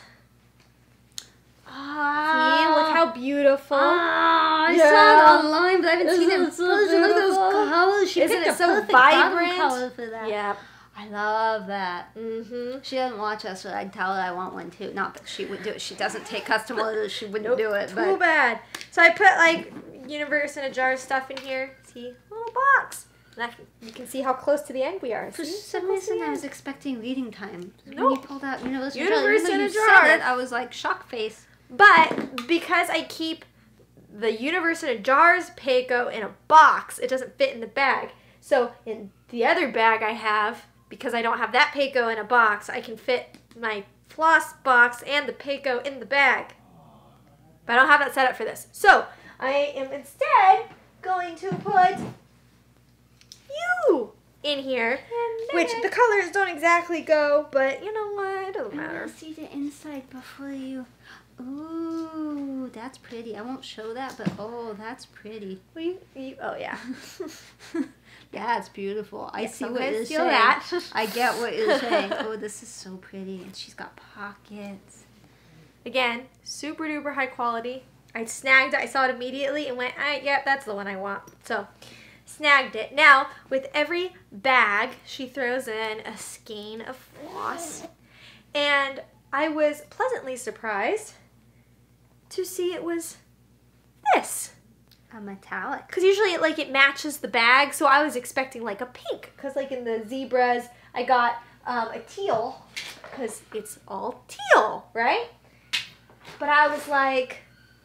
See, look how beautiful. I saw it online, but I haven't seen it in person. Look at those colors. She Isn't picked it a so perfect vibrant? color for that. Yeah. I love that. Mm-hmm. She doesn't watch us, so I'd tell her I want one too. Not that she would do it. She doesn't take custom orders. She wouldn't do it. Too bad. So I put like Universe in a Jar stuff in here. See, little box. And you can see how close to the end we are. For some reason, I was expecting reading time. No. When you pulled out Universe in a Jar. I was like shock face. But because I keep the Universe in a Jar's Payco in a box, it doesn't fit in the bag. So in the other bag I have, because I don't have that Payco in a box, I can fit my floss box and the Payco in the bag. But I don't have that set up for this. So I am instead going to put you in here, which the colors don't exactly go, but you know what? It doesn't matter. See the inside before you... Ooh, that's pretty. I won't show that, but oh, that's pretty. Oh, yeah. Yeah, it's beautiful. I see what you're feel saying. that. I get what you're saying. Oh, this is so pretty. And she's got pockets. Again, super duper high quality. I snagged it. I saw it immediately and went, yep, that's the one I want. So, snagged it. Now, with every bag, she throws in a skein of floss. And I was pleasantly surprised to see it was this. A metallic. Because usually it matches the bag, so I was expecting like a pink. Because like in the zebras, I got a teal, because it's all teal, right? But I was like,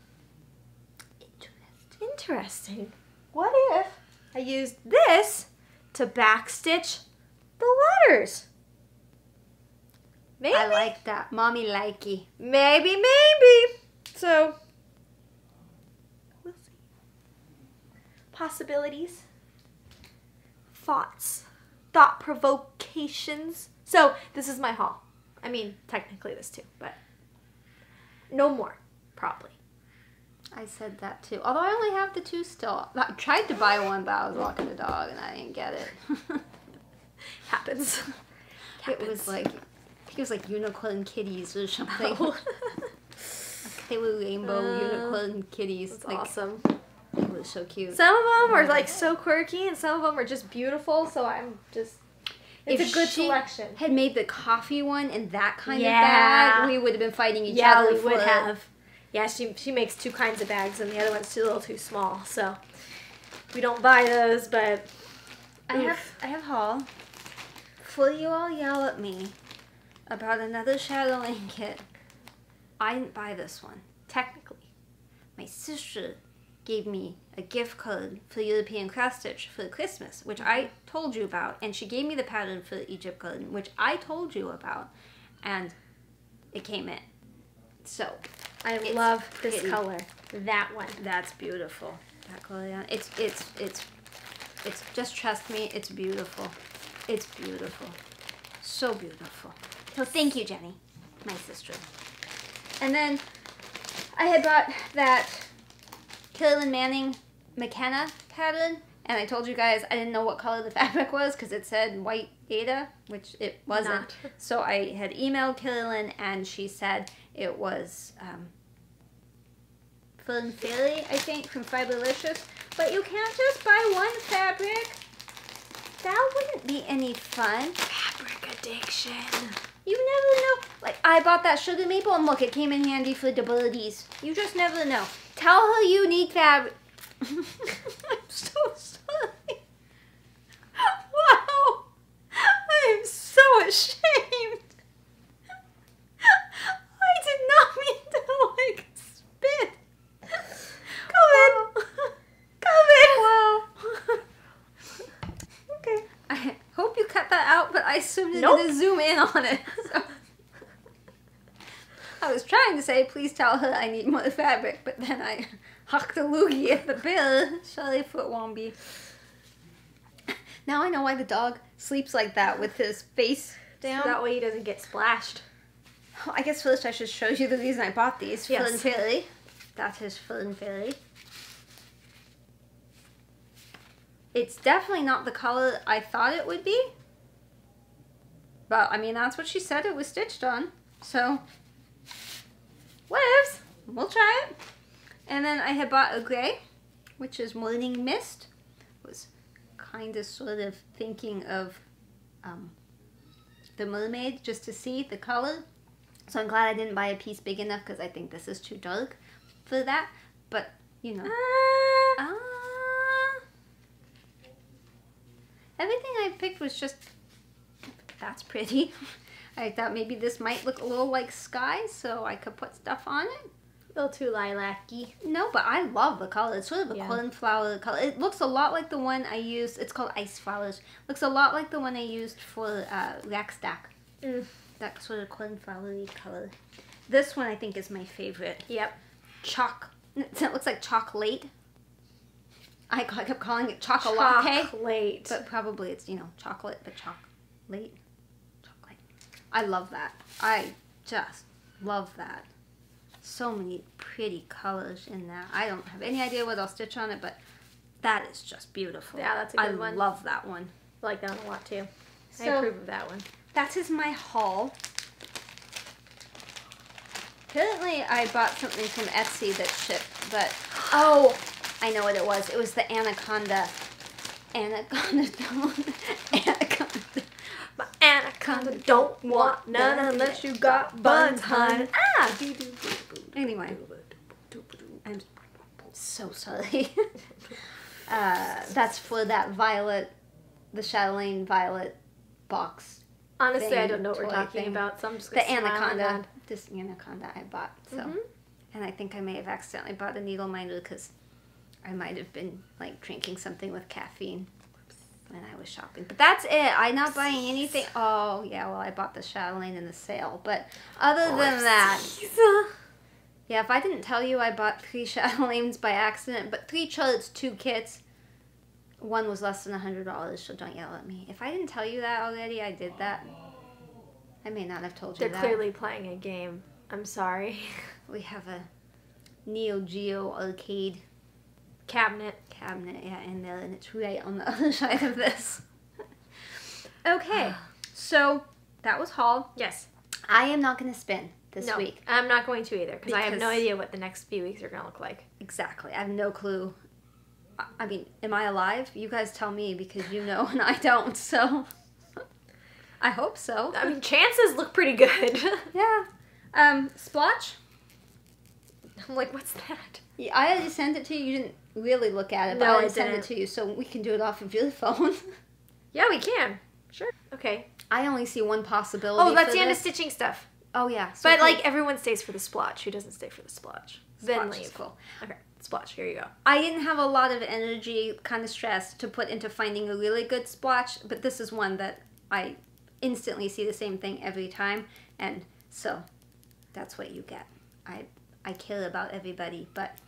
interesting. What if I used this to backstitch the letters? Maybe. I like that. Mommy likey. Maybe. So, we'll see. Possibilities. Thoughts. Thought provocations. So, this is my haul. I mean, technically this too, but no more, probably. I said that too. Although I only have the two still. I tried to buy one, but I was walking the dog and I didn't get it. Happens. It was like, I think it was like unicorn kitties or something. Oh. They were rainbow unicorn kitties. That's like, awesome. It was so cute. Some of them are like so quirky and some of them are just beautiful, so I'm just... It's a good selection. Had made the coffee one in that kind of bag, we would have been fighting each other. Yeah, we would have. Yeah, she makes two kinds of bags, and the other one's a little too small, so we don't buy those. But I have haul. Before you all yell at me about another Chatelaine kit, I didn't buy this one. Technically, my sister gave me a gift code for European cross stitch for Christmas, which I told you about, and she gave me the pattern for Egypt garden, which I told you about, and it came in. So I love this color. That one. That's beautiful. That color. Yeah. It's just trust me. It's beautiful. It's beautiful. So beautiful. So thank you, Jenny, my sister. And then I had bought that Carolyn Manning McKenna pattern, And I told you guys I didn't know what color the fabric was because it said white Ada, which it wasn't. Not. So I had emailed Chatelaine and she said it was Fun Fairy, I think, from Fiberlicious. But you can't just buy one fabric. That wouldn't be any fun. Fabric addiction. You never know. Like, I bought that sugar maple and look, it came in handy for the birdies. You just never know. Tell her you need fabric. I'm so sorry. Wow. I am so ashamed. I did not mean to, like, spit. COVID. COVID. Wow. Okay. I hope you cut that out, but I assumed you're going to zoom in on it. So. I was trying to say, please tell her I need more fabric, but then I hucked a loogie at the bill. Sorry, foot womby. Now I know why the dog sleeps like that with his face down. So that way he doesn't get splashed. Oh, I guess first I should show you the reason I bought these. Yes. Fern Fairy. That is Fern Fairy. It's definitely not the color I thought it would be. But, I mean, that's what she said it was stitched on. So, whatevs. We'll try it. And then I had bought a gray, which is Morning Mist. Was kind of sort of thinking of the mermaid just to see the color. So I'm glad I didn't buy a piece big enough because I think this is too dark for that. But, you know. Everything I picked was just, that's pretty. I thought maybe this might look a little like sky, so I could put stuff on it. A little too lilac-y. No, but I love the color. It's sort of a cornflower color. It looks a lot like the one I used. It's called Ice Flowers. Looks a lot like the one I used for Rack Stack. That sort of cornflowery color. This one I think is my favorite. Yep. It looks like chocolate. I kept calling it chocolate. Chocolate. But probably it's, you know, chocolate, but chocolate. Chocolate. I love that. I just love that. So many pretty colors in that. I don't have any idea what I'll stitch on it, but that is just beautiful. Yeah, that's a good one. I love that one. I like that one a lot too. So, I approve of that one. That is my haul. Apparently I bought something from Etsy that shipped, but oh, I know what it was. It was the Anaconda. Anaconda don't. Anaconda. My anaconda don't want none unless you got buns, hun. Ah! Anyway. I'm so sorry. That's for that violet, the Chatelaine violet box. Honestly, thing, I don't know what we're toy talking thing. about, so I'm just going The to smile and Anaconda. nod. This Anaconda I bought. So, and I think I may have accidentally bought a needle minder because I might have been like drinking something with caffeine when I was shopping. But that's it. I'm not buying anything. Oh yeah, well I bought the Chatelaine in the sale. But other than that, yeah, if I didn't tell you I bought 3 Chatelaines by accident, but 3 charts, 2 kits. One was less than $100, so don't yell at me. If I didn't tell you that already, I did that. I may not have told you They're that. clearly playing a game. I'm sorry. We have a Neo Geo arcade Cabinet. yeah, in there, and it's right on the other side of this. Okay, so that was haul. Yes. I am not going to spin this week. I'm not going to either because I have no Because- idea what the next few weeks are going to look like. Exactly. I have no clue. I mean, am I alive? You guys tell me because you know and I don't, so I hope so. I mean, chances look pretty good. Yeah. Splotch? I'm like, what's that? Yeah, I already sent it to you. You didn't really look at it, but No, I I already sent it didn't. to you, so we can do it off of your phone. Yeah, we can. Sure. Okay. I only see one possibility. Oh, that's for the end of this. stitching stuff. Oh, yeah. So But, cool. like, everyone stays for the splotch. Who doesn't stay for the splotch? Then Splotch is leave. cool. Okay. Splotch, here you go. I didn't have a lot of energy, kind of stress, to put into finding a really good splotch, but this is one that I instantly see the same thing every time, and so that's what you get. I care about everybody, but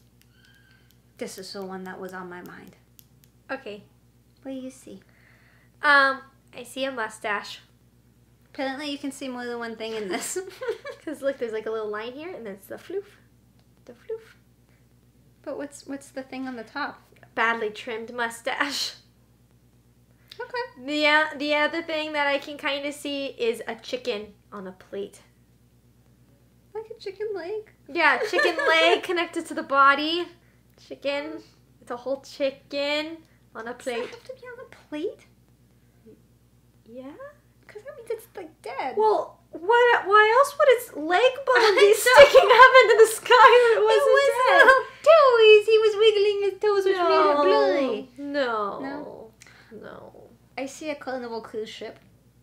this is the one that was on my mind. Okay. What do you see? I see a mustache. Apparently you can see more than one thing in this. Because, look, there's, like, a little line here, and then it's the floof. The floof. But what's the thing on the top? Badly trimmed mustache. Okay. The other thing that I can kind of see is a chicken on a plate. Like a chicken leg? Yeah, chicken leg connected to the body. Chicken. It's a whole chicken on a plate. Does it have to be on a plate? Yeah? Because that means it's like dead. Well, why else would its leg bone be sticking up into the sky if it wasn't dead? Little toes. He was wiggling his toes, which made it bloody. No. I see a Carnival cruise ship.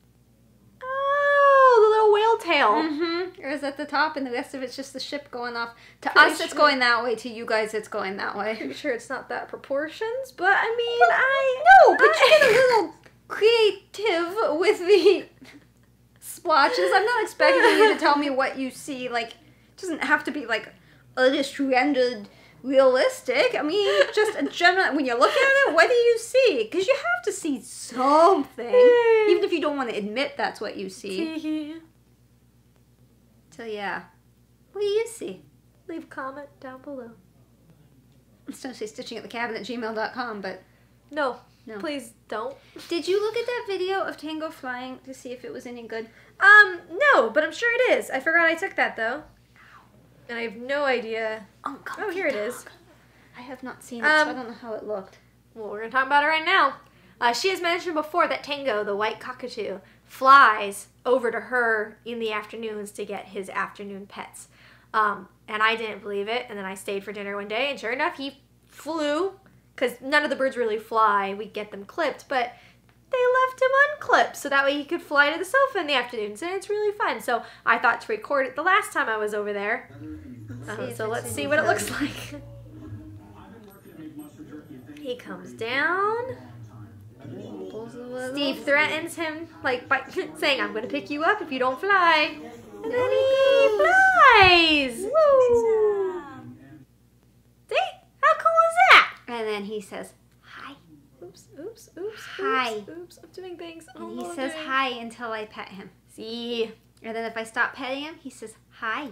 Oh, the little whale tail. Mm-hmm. It was at the top, and the rest of it's just the ship going off. To Pretty us, it's sure. going that way. To you guys, it's going that way. Pretty sure it's not that proportions, but I mean, No, but you get a little creative with the splotches. I'm not expecting you to tell me what you see. Like, it doesn't have to be like artist rendered realistic. I mean, just a general. When you look at it, what do you see? Because you have to see something, even if you don't want to admit that's what you see. So yeah, what do you see? Leave a comment down below. It's don't say StitchingAtTheCabin@gmail.com, but No, no. please don't. Did you look at that video of Tango flying to see if it was any good? No, but I'm sure it is. I forgot I took that though. And I have no idea. Oh, here it is. I have not seen it, so I don't know how it looked. Well, we're going to talk about it right now. She has mentioned before that Tango, the white cockatoo, flies over to her in the afternoons to get his afternoon pets. And I didn't believe it, and then I stayed for dinner one day, and sure enough, he flew, because none of the birds really fly. We get them clipped, but they left him unclipped, so that way he could fly to the sofa in the afternoons, and it's really fun. So I thought to record it the last time I was over there. So let's see what it looks like. He comes down. Steve threatens him, like, by saying, I'm going to pick you up if you don't fly. And then he flies! Woo! See? How cool is that? And then he says, hi. Oops. Hi. Oops, I'm doing things. And he says hi until I pet him. See? And then if I stop petting him, he says, hi.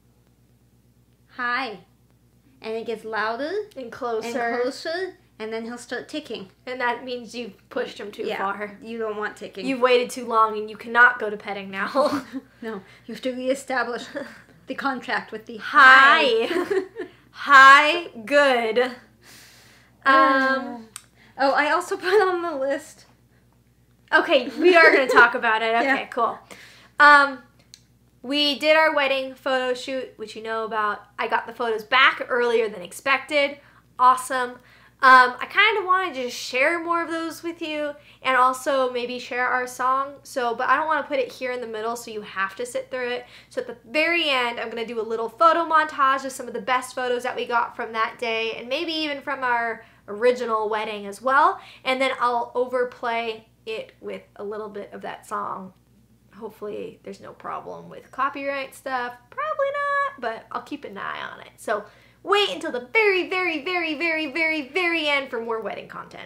Hi. And it gets louder And closer. and then he'll start ticking. And that means you've pushed him too far. You don't want ticking. You've waited too long and you cannot go to petting now. No, you have to reestablish the contract with the Hi. Hi, good. Oh, I also put on the list. Okay, we are going to talk about it. Okay, Yeah. cool. We did our wedding photo shoot, which you know about. I got the photos back earlier than expected. Awesome. I kind of wanted to just share more of those with you and also maybe share our song. But I don't want to put it here in the middle, so you have to sit through it. So at the very end, I'm going to do a little photo montage of some of the best photos that we got from that day and maybe even from our original wedding as well. And then I'll overplay it with a little bit of that song. Hopefully there's no problem with copyright stuff. Probably not, but I'll keep an eye on it. So wait until the very, very, very, very, very, very end for more wedding content.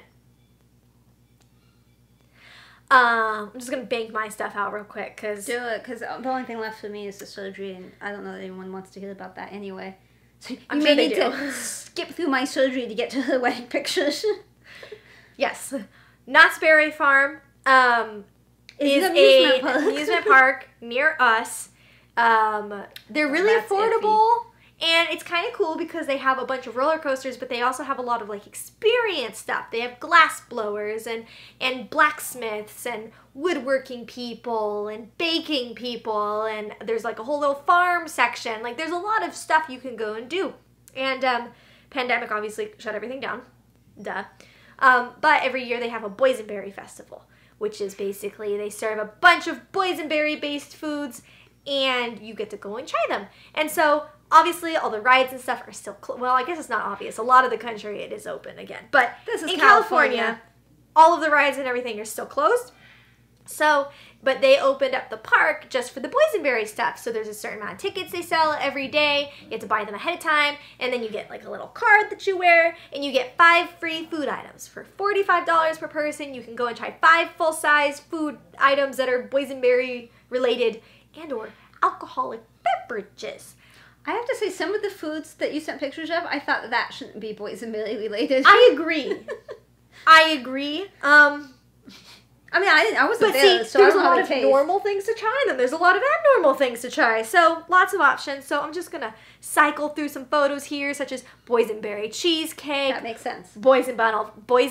I'm just going to bank my stuff out real quick. Do it, because the only thing left for me is the surgery, and I don't know that anyone wants to hear about that anyway. So I'm you sure may they need do. to skip through my surgery to get to the wedding pictures. Yes. Knott's Berry Farm is an an amusement park. amusement park near us. They're really that's affordable. And it's kind of cool because they have a bunch of roller coasters, but they also have a lot of like experience stuff. They have glass blowers and blacksmiths and woodworking people and baking people, and there's like a whole little farm section. Like there's a lot of stuff you can go and do. And pandemic obviously shut everything down. Duh. But every year they have a Boysenberry Festival, which is basically they serve a bunch of boysenberry based foods and you get to go and try them. And so obviously, all the rides and stuff are still well, I guess it's not obvious. A lot of the country, it is open again. But This is in California. all of the rides and everything are still closed. So, but they opened up the park just for the boysenberry stuff. So there's a certain amount of tickets they sell every day. You have to buy them ahead of time. And then you get like a little card that you wear. And you get 5 free food items. For $45 per person, you can go and try 5 full-size food items that are boysenberry related and or alcoholic beverages. I have to say, some of the foods that you sent pictures of, I thought that shouldn't be boysenberry related. I agree. I agree. I mean, I wasn't but there, see, so there's I a don't know lot how of to taste. normal things to try, and then there's a lot of abnormal things to try. So lots of options. So I'm just gonna cycle through some photos here, such as boysenberry cheesecake. That makes sense. Boysenberry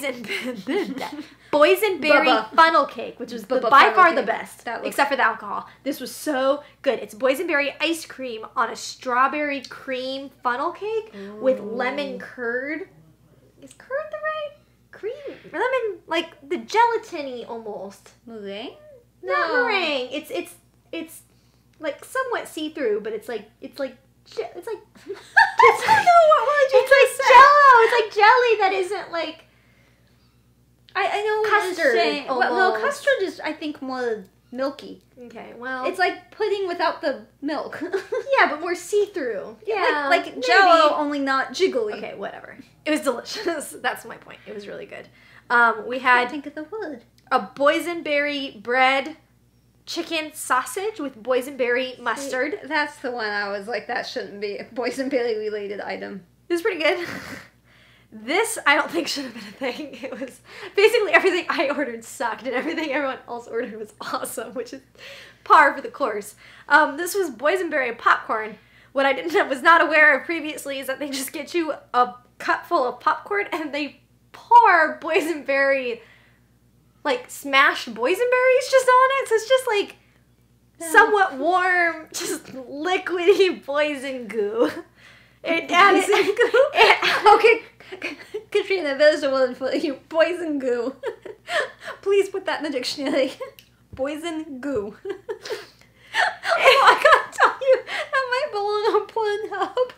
Bubba. funnel cake, which was Bubba by funnel far the cake. best, That looks- except for the alcohol. This was so good. It's boysenberry ice cream on a strawberry cream funnel cake with lemon curd. Is curd the right cream? Lemon, like the gelatine-y almost. Meringue? Not meringue. It's like somewhat see-through, but it's like it's like I don't know, what would you it's like Jello. It's like jelly that isn't like I know what custard, you're saying. Well, no, almost. custard is, I think, more milky. okay. Well, It's like pudding without the milk. yeah, but more see-through. Yeah, like maybe. Jello, only not jiggly. Okay, whatever. It was delicious. That's my point. It was really good. We I had think of the word. a boysenberry bread chicken sausage with boysenberry mustard. That's the one I was like, that shouldn't be a boysenberry related item. It was pretty good. This, I don't think, should have been a thing. It was basically everything I ordered sucked, and everything everyone else ordered was awesome, which is par for the course. This was boysenberry popcorn. What I was not aware of previously is that they just get you a cup full of popcorn, and they pour boysenberry, like smashed boysenberries just on it. So it's just like somewhat warm, just liquidy BoysenGoo. Okay, Katrina, there's a word for you. BoysenGoo. Please put that in the dictionary. BoysenGoo. I gotta tell you, that might belong on Pornhub.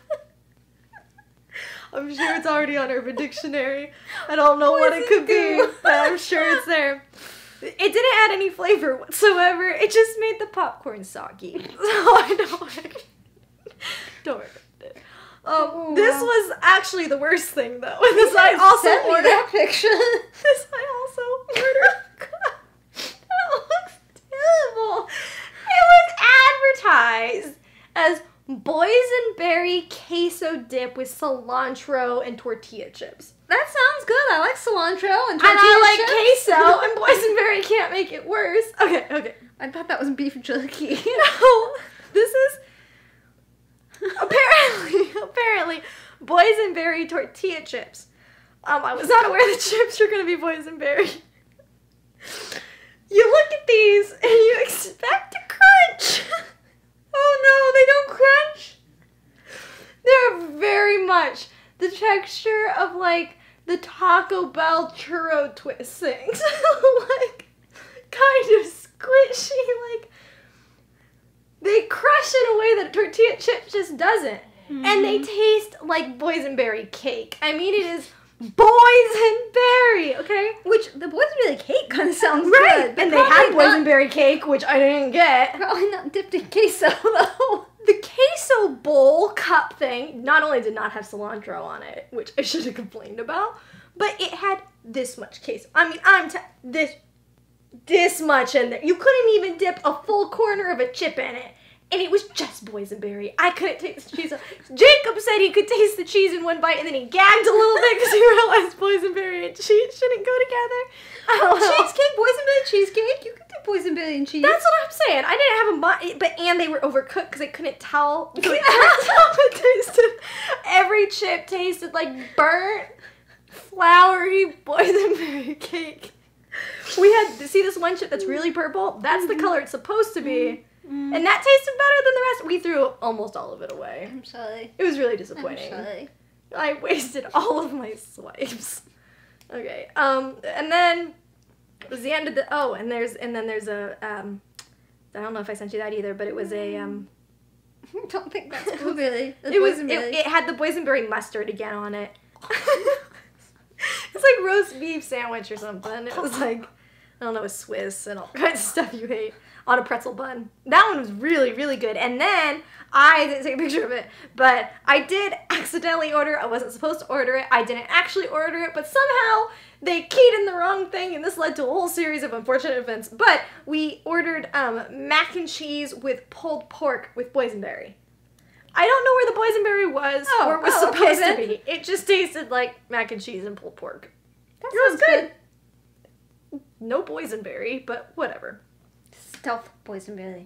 I'm sure it's already on Urban Dictionary. I don't know what it could be, but I'm sure it's there. It didn't add any flavor whatsoever. It just made the popcorn soggy. So I don't worry about it. This was actually the worst thing, though. This I also ordered. That picture. This I also ordered. God, that looks terrible. It was advertised as boysenberry queso dip with cilantro and tortilla chips. That sounds good. I like cilantro and And tortilla I like chips. queso, and boysenberry can't make it worse. Okay. I thought that was beef jerky. No, this is apparently boysenberry tortilla chips. I was not aware the chips were gonna be boysenberry. You look at these and you expect to crunch. Oh no, they don't crunch. They're very much the texture of like the Taco Bell churro twist things. Like kind of squishy, like they crush in a way that a tortilla chip just doesn't. Mm-hmm. And they taste like boysenberry cake. I mean, it is boysenberry, okay? Which, the boysenberry cake kind of sounds right. good. And they had boysenberry cake, which I didn't get. Probably not dipped in queso, though. The queso bowl cup thing not only did not have cilantro on it, which I should have complained about, but it had this much queso. I mean, this much in there. You couldn't even dip a full corner of a chip in it. And it was just boysenberry. I couldn't taste the cheese. Jacob said he could taste the cheese in one bite, and then he gagged a little bit because he realized boysenberry and cheese shouldn't go together. Cheesecake, boysenberry cheesecake. You could do boysenberry and cheese. That's what I'm saying. I didn't have and they were overcooked because I couldn't tell. So it tasted. Every chip tasted like burnt, floury boysenberry cake. We had see this one chip that's really purple. That's the color it's supposed to be. And that tasted better than the rest. We threw almost all of it away. I'm sorry. It was really disappointing. I'm sorry. I wasted all of my swipes. Okay. And then it was the end of the and then there's a I don't know if I sent you that either, but it was a I don't think that's blueberry. It had the boysenberry mustard again on it. It's like roast beef sandwich or something. It was like, I don't know, a Swiss and all kinds of stuff you hate on a pretzel bun. That one was really, really good. And then I didn't take a picture of it, but I did accidentally order. I wasn't supposed to order it. I didn't actually order it, but somehow they keyed in the wrong thing, and this led to a whole series of unfortunate events. But we ordered mac and cheese with pulled pork with boysenberry. I don't know where the boysenberry was or was supposed okay, to be. It just tasted like mac and cheese and pulled pork. That It was sounds good. No boysenberry, but whatever. Stealth boysenberry.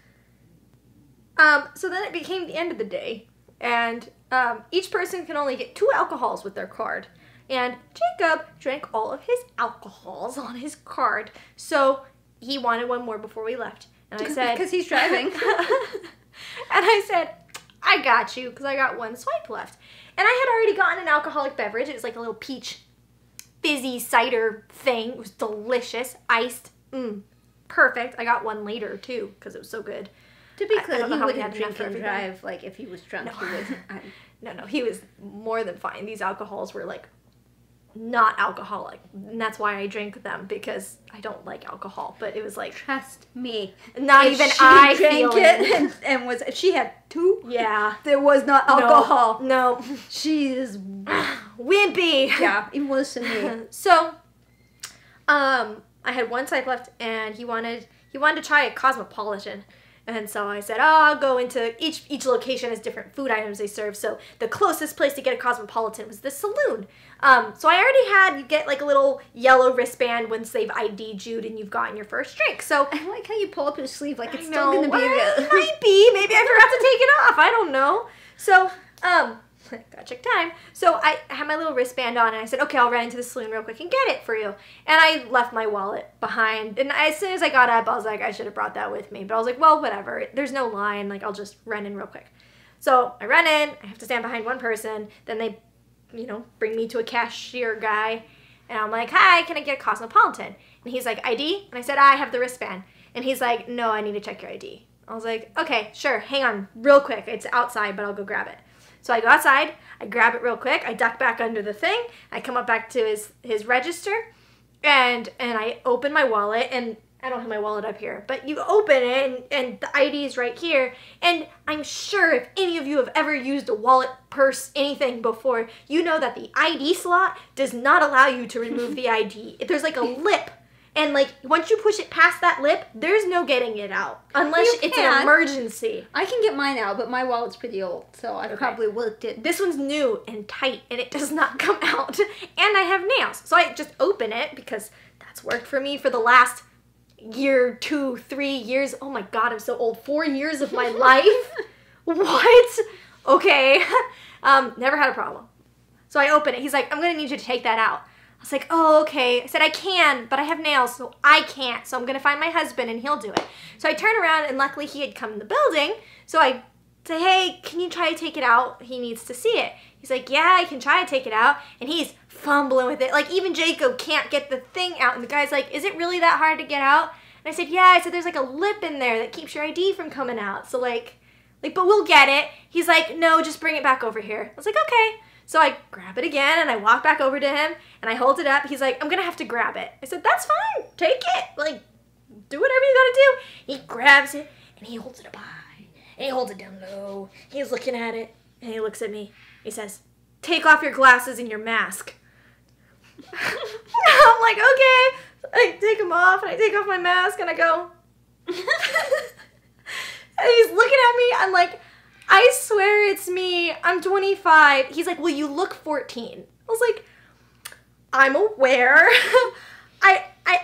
So then it became the end of the day, and each person can only get 2 alcohols with their card. And Jacob drank all of his alcohols on his card, so he wanted one more before we left. And I said... Because he's driving. And I said, I got you, because I got 1 swipe left. And I had already gotten an alcoholic beverage. It was like a little peach fizzy cider thing. It was delicious. Iced. Perfect. I got 1 later, too, because it was so good. To be clear, don't know he how we wouldn't had enough drink for and everybody. drive. Like, if he was drunk, he would. No, he was more than fine. These alcohols were, like, not alcoholic. And that's why I drink them, because I don't like alcohol. But it was like... Trust me. Not if even she I drank feel it and was... She had 2. Yeah. There was not alcohol. No. She is... Wimpy. Yeah, it was to me. So, I had 1 swipe left, and he wanted to try a Cosmopolitan. And so I said, oh, I'll go into each location has different food items they serve. So the closest place to get a Cosmopolitan was the saloon. So I already had, you get like a little yellow wristband once they've ID'd you and you've gotten your first drink. So I like how you pull up your sleeve like it's I still know, going to be well, a... it might be. Maybe I forgot to take it off. I don't know. So, gotta check time. So I had my little wristband on and I said, okay, I'll run into the saloon real quick and get it for you. And I left my wallet behind. And as soon as I got up, I was like, I should have brought that with me. But I was like, well, whatever. There's no line. Like, I'll just run in real quick. So I run in. I have to stand behind one person. Then they, bring me to a cashier guy. And I'm like, hi, can I get a Cosmopolitan? And he's like, ID? And I said, I have the wristband. And he's like, no, I need to check your ID. I was like, okay, sure. Hang on real quick. It's outside, but I'll go grab it. So I go outside, I grab it real quick, I duck back under the thing, I come up back to his register, and I open my wallet, and I don't have my wallet up here, but you open it, and the ID is right here, and I'm sure if any of you have ever used a wallet, purse, anything before, you know that the ID slot does not allow you to remove the ID. There's like a lip. And, like, once you push it past that lip, there's no getting it out. Unless it's an emergency. I can get mine out, but my wallet's pretty old, so I probably worked it. This one's new and tight, and it does not come out. And I have nails. So I just open it, because that's worked for me for the last year, 2, 3 years. Oh, my God, I'm so old. 4 years of my life? What? Okay. Never had a problem. So I open it. He's like, I'm going to need you to take that out. I was like, oh, okay. I said, I can, but I have nails, so I can't. So I'm going to find my husband, and he'll do it. So I turn around, and luckily he had come in the building. So I say, hey, can you try to take it out? He needs to see it. He's like, yeah, I can try to take it out. And he's fumbling with it. Like, even Jacob can't get the thing out. And the guy's like, is it really that hard to get out? And I said, yeah. I said, there's like a lip in there that keeps your ID from coming out. So, like, but we'll get it. He's like, no, just bring it back over here. I was like, okay. So I grab it again, and I walk back over to him, and I hold it up. He's like, I'm going to have to grab it. I said, that's fine. Take it. Like, do whatever you got to do. He grabs it, and he holds it up high, and he holds it down low. He's looking at it, and he looks at me. He says, take off your glasses and your mask. I'm like, okay. I take them off, and I take off my mask, and I go. And he's looking at me. I'm like, I swear it's me. I'm 25. He's like, well, you look 14. I was like, I'm aware. I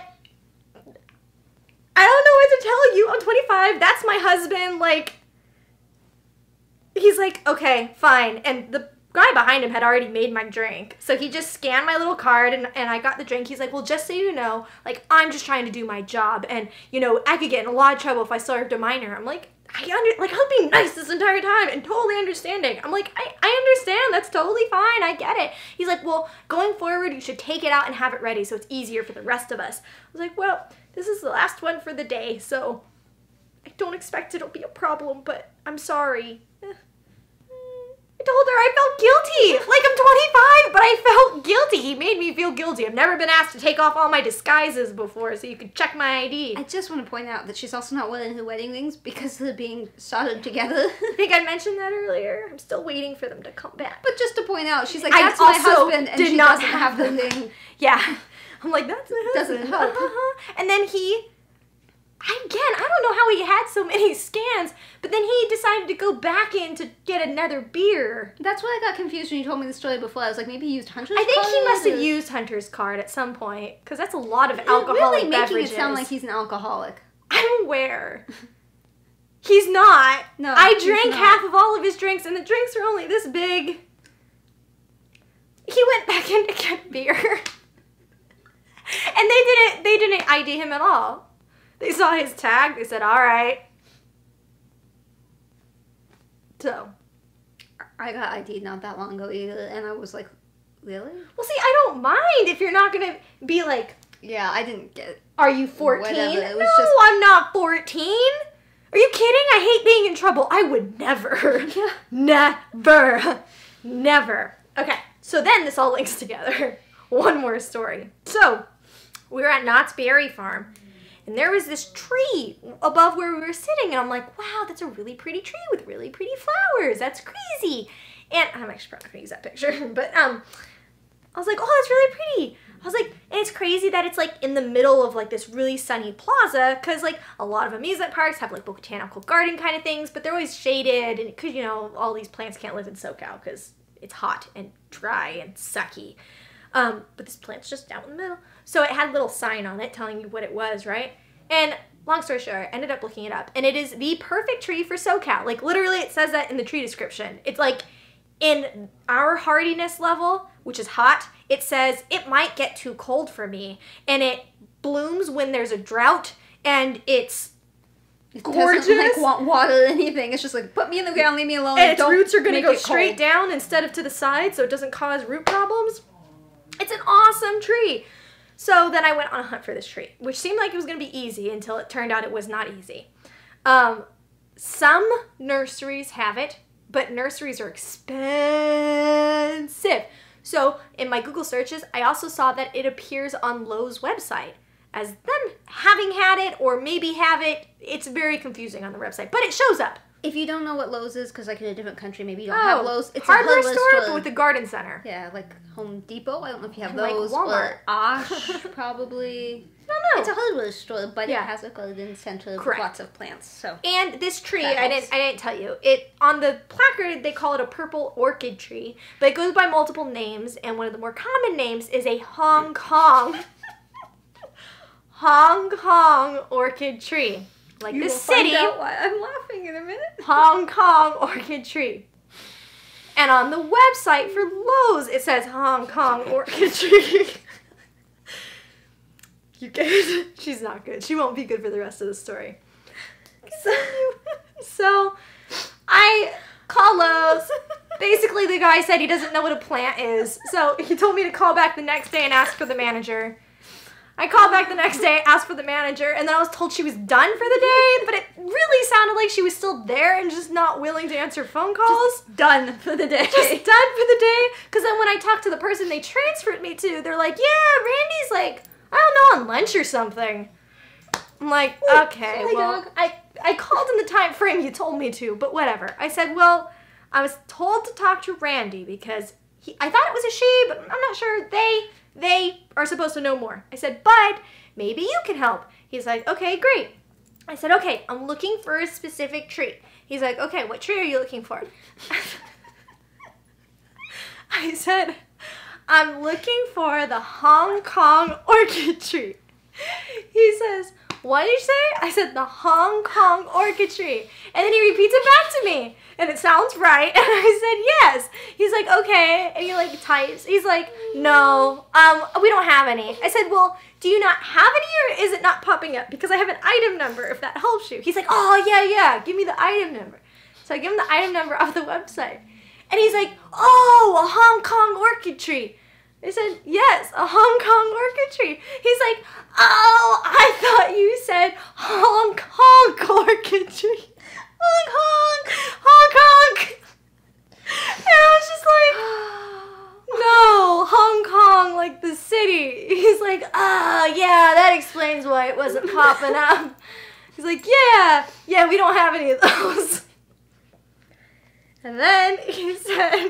don't know what to tell you. I'm 25. That's my husband. Like, he's like, okay, fine. And the guy behind him had already made my drink. So he just scanned my little card, and I got the drink. He's like, well, just so you know, like, I'm just trying to do my job. And, I could get in a lot of trouble if I served a minor. I'm like, I'll be nice this entire time and totally understanding. I'm like, I understand. That's totally fine. I get it. He's like, well, going forward, you should take it out and have it ready so it's easier for the rest of us. I was like, well, this is the last one for the day, so I don't expect it'll be a problem, but I'm sorry. I told her I felt guilty. Like, I'm 25, but I felt guilty. He made me feel guilty. I've never been asked to take off all my disguises before so you could check my ID. I just want to point out that she's also not wearing her wedding rings because they're being soldered together. I think I mentioned that earlier. I'm still waiting for them to come back. But just to point out, she's like, that's my husband, and she doesn't have the ring. Yeah. I'm like, that's my husband. Doesn't help. And then I don't know how he had so many scans, but then he decided to go back in to get another beer. That's why I got confused when you told me the story before. I was like, maybe he used Hunter's I think card? he must have used Hunter's card at some point, because that's a lot of alcoholic really beverages. making it sound like he's an alcoholic. I'm aware. He's not. No, I he's drank not. half of all of his drinks, and the drinks are only this big. He went back in to get beer. And they didn't ID him at all. They saw his tag, they said, all right. So. I got ID'd not that long ago either, and I was like, really? Well, see, I don't mind if you're not going to be like, Yeah, I didn't get it. are you 14? Whatever, it was No, just- I'm not 14. Are you kidding? I hate being in trouble. I would never. Never. Never. Okay, so then this all links together. One more story. So, we were at Knott's Berry Farm, and there was this tree above where we were sitting, and I'm like, wow, that's a really pretty tree with really pretty flowers. That's crazy. And I'm actually probably going to use that picture, but I was like, oh, that's really pretty. I was like, and it's crazy that it's like in the middle of like this really sunny plaza, because like a lot of amusement parks have like botanical garden kind of things, but they're always shaded, and because, you know, all these plants can't live in SoCal because it's hot and dry and sucky. But this plant's just down in the middle. So it had a little sign on it telling you what it was, right? And long story short, I ended up looking it up, and it is the perfect tree for SoCal. Like literally it says that in the tree description. It's like in our hardiness level, which is hot, it says it might get too cold for me, and it blooms when there's a drought, and it's gorgeous. It doesn't like want water or anything. It's just like, put me in the ground, leave me alone. And its don't roots are going to make go it straight cold. down instead of to the side, so it doesn't cause root problems. It's an awesome tree. So then I went on a hunt for this tree, which seemed like it was going to be easy until it turned out it was not easy. Some nurseries have it, but nurseries are expensive. So in my Google searches, I also saw that it appears on Lowe's website as them having had it or maybe have it. It's very confusing on the website, but it shows up. If you don't know what Lowe's is, because like in a different country, maybe you don't have Lowe's. It's hardware a hardware store, but with a garden center. Yeah, like Home Depot. I don't know if you have And, like, those. Walmart. Or Osh, probably. I don't know. It's a hardware store, but Yeah. it has a garden center Correct. with lots of plants. So. And this tree, That I helps. didn't tell you. It on the placard they call it a purple orchid tree, but it goes by multiple names, and one of the more common names is a Hong Kong Hong Kong orchid tree. Like You this will find city, out why I'm laughing in a minute. Hong Kong orchid tree. And on the website for Lowe's, it says Hong Kong orchid tree. You guys, she's not good. She won't be good for the rest of the story. So I call Lowe's. Basically, the guy said he doesn't know what a plant is. So he told me to call back the next day and ask for the manager. I called back the next day, asked for the manager, and then I was told she was done for the day, but it really sounded like she was still there and just not willing to answer phone calls. Done for the day. Just done for the day. Because then when I talked to the person they transferred me to, they're like, yeah, Randy's like, I don't know, on lunch or something. I'm like, okay, sorry, well, dog. I called in the time frame you told me to, but whatever. I said, well, I was told to talk to Randy because I thought it was a she, but I'm not sure. They are supposed to know more. I said, but maybe you can help. He's like, okay, great. I said, okay, I'm looking for a specific tree. He's like, okay, what tree are you looking for? I said, I'm looking for the Hong Kong orchid tree. He says, what did you say? I said, the Hong Kong orchid tree. And then he repeats it back to me. And it sounds right. And I said, yes. He's like, okay. And he like types. He's like, no, we don't have any. I said, well, do you not have any or is it not popping up? Because I have an item number if that helps you. He's like, oh, yeah. Give me the item number. So I give him the item number off the website. And he's like, oh, a Hong Kong orchid tree. I said, yes, a Hong Kong orchid tree. He's like, oh, I thought you said Hong Kong orchid tree. Hong Kong. And I was just like, no, Hong Kong, like the city. He's like, yeah, that explains why it wasn't popping up. He's like, yeah, we don't have any of those. And then he said,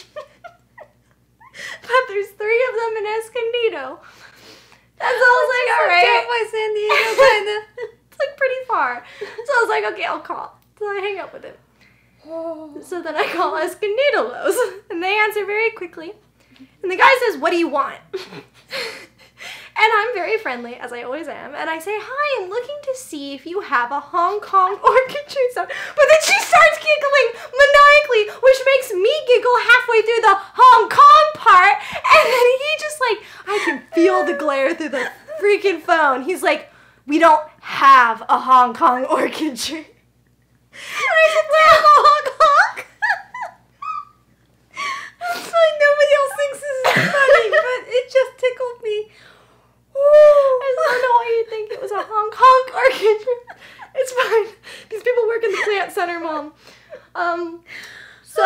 but there's 3 of them in Escondido. That's all I was like, all right. Down by San Diego, kinda. It's like pretty far. So I was like, okay, I'll call. So I hang up with him. So then I call Escondidolos, and they answer very quickly. And the guy says, what do you want? And I'm very friendly, as I always am, and I say, hi, I'm looking to see if you have a Hong Kong orchid tree stuff. But then she starts giggling maniacally, which makes me giggle halfway through the Hong Kong part, and then he just like, I can feel the glare through the freaking phone. He's like, we don't have a Hong Kong orchid tree. And I said, we have a Hong Kong? It's like nobody else thinks this is funny, but it just tickled me. I don't know why you think it was a Hong Kong orchid tree. It's fine. These people work in the plant center, Mom. So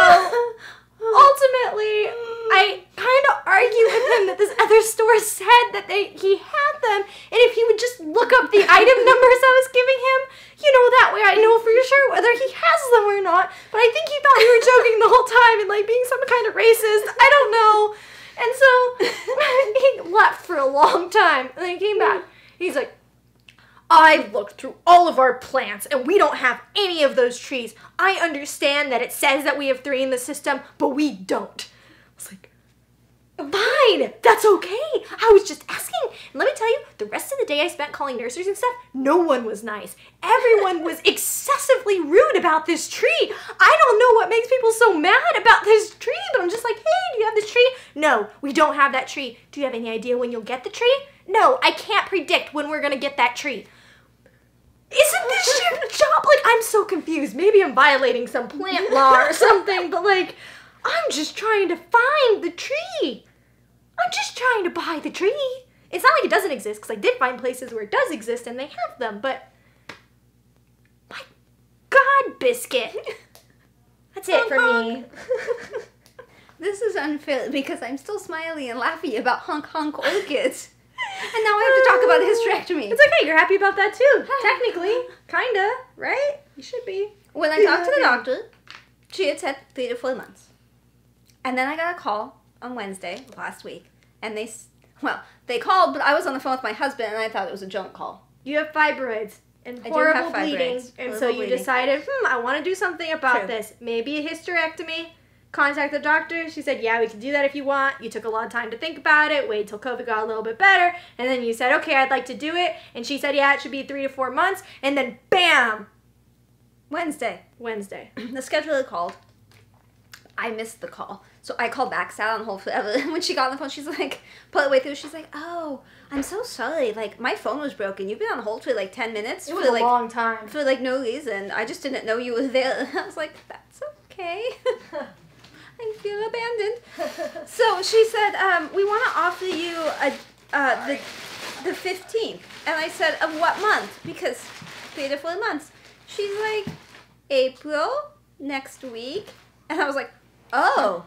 ultimately, I kind of argued with him that this other store said that he had them, and if he would just look up the item numbers I was giving him, you know, that way I know for sure whether he has them or not. But I think he thought we were joking the whole time and like being some kind of racist. I don't know. And so he left for a long time, and then he came back. He's like, I looked through all of our plants, and we don't have any of those trees. I understand that it says that we have 3 in the system, but we don't. I was like, fine, that's okay. I was just asking. And let me tell you, the rest of the day I spent calling nurseries and stuff, no one was nice. Everyone was excessively rude about this tree. I don't know what makes people so mad about this tree, but I'm just like, hey, do you have this tree? No, we don't have that tree. Do you have any idea when you'll get the tree? No, I can't predict when we're going to get that tree. Isn't this your job? Like, I'm so confused. Maybe I'm violating some plant law or something, but like, I'm just trying to find the tree. I'm just trying to buy the tree. It's not like it doesn't exist, because I did find places where it does exist and they have them, but my God, Biscuit. That's it for me. This is unfair because I'm still smiling and laughing about Hong Kong orchids. And now I have to talk about hysterectomy. It's okay, you're happy about that too. Technically. Kinda, right? You should be. When I talked to the doctor, she had said 3 to 4 months. And then I got a call on Wednesday last week. And they called, but I was on the phone with my husband, and I thought it was a junk call. You have fibroids and horrible bleeding. And so you decided, I want to do something about this. Maybe a hysterectomy. Contact the doctor. She said, yeah, we can do that if you want. You took a long time to think about it. Wait till COVID got a little bit better. And then you said, okay, I'd like to do it. And she said, yeah, it should be 3 to 4 months. And then, bam! Wednesday. The scheduler called. I missed the call. So I called back, sat on hold forever. And when she got on the phone, she's like, put it way through, she's like, oh, I'm so sorry. Like, my phone was broken. You've been on hold for like 10 minutes. It was a long time. For like no reason. I just didn't know you were there. I was like, that's okay. I feel abandoned. So she said, we want to offer you the 15th. And I said, of what month? Because 3 to 4 months. She's like, April, next week. And I was like, oh.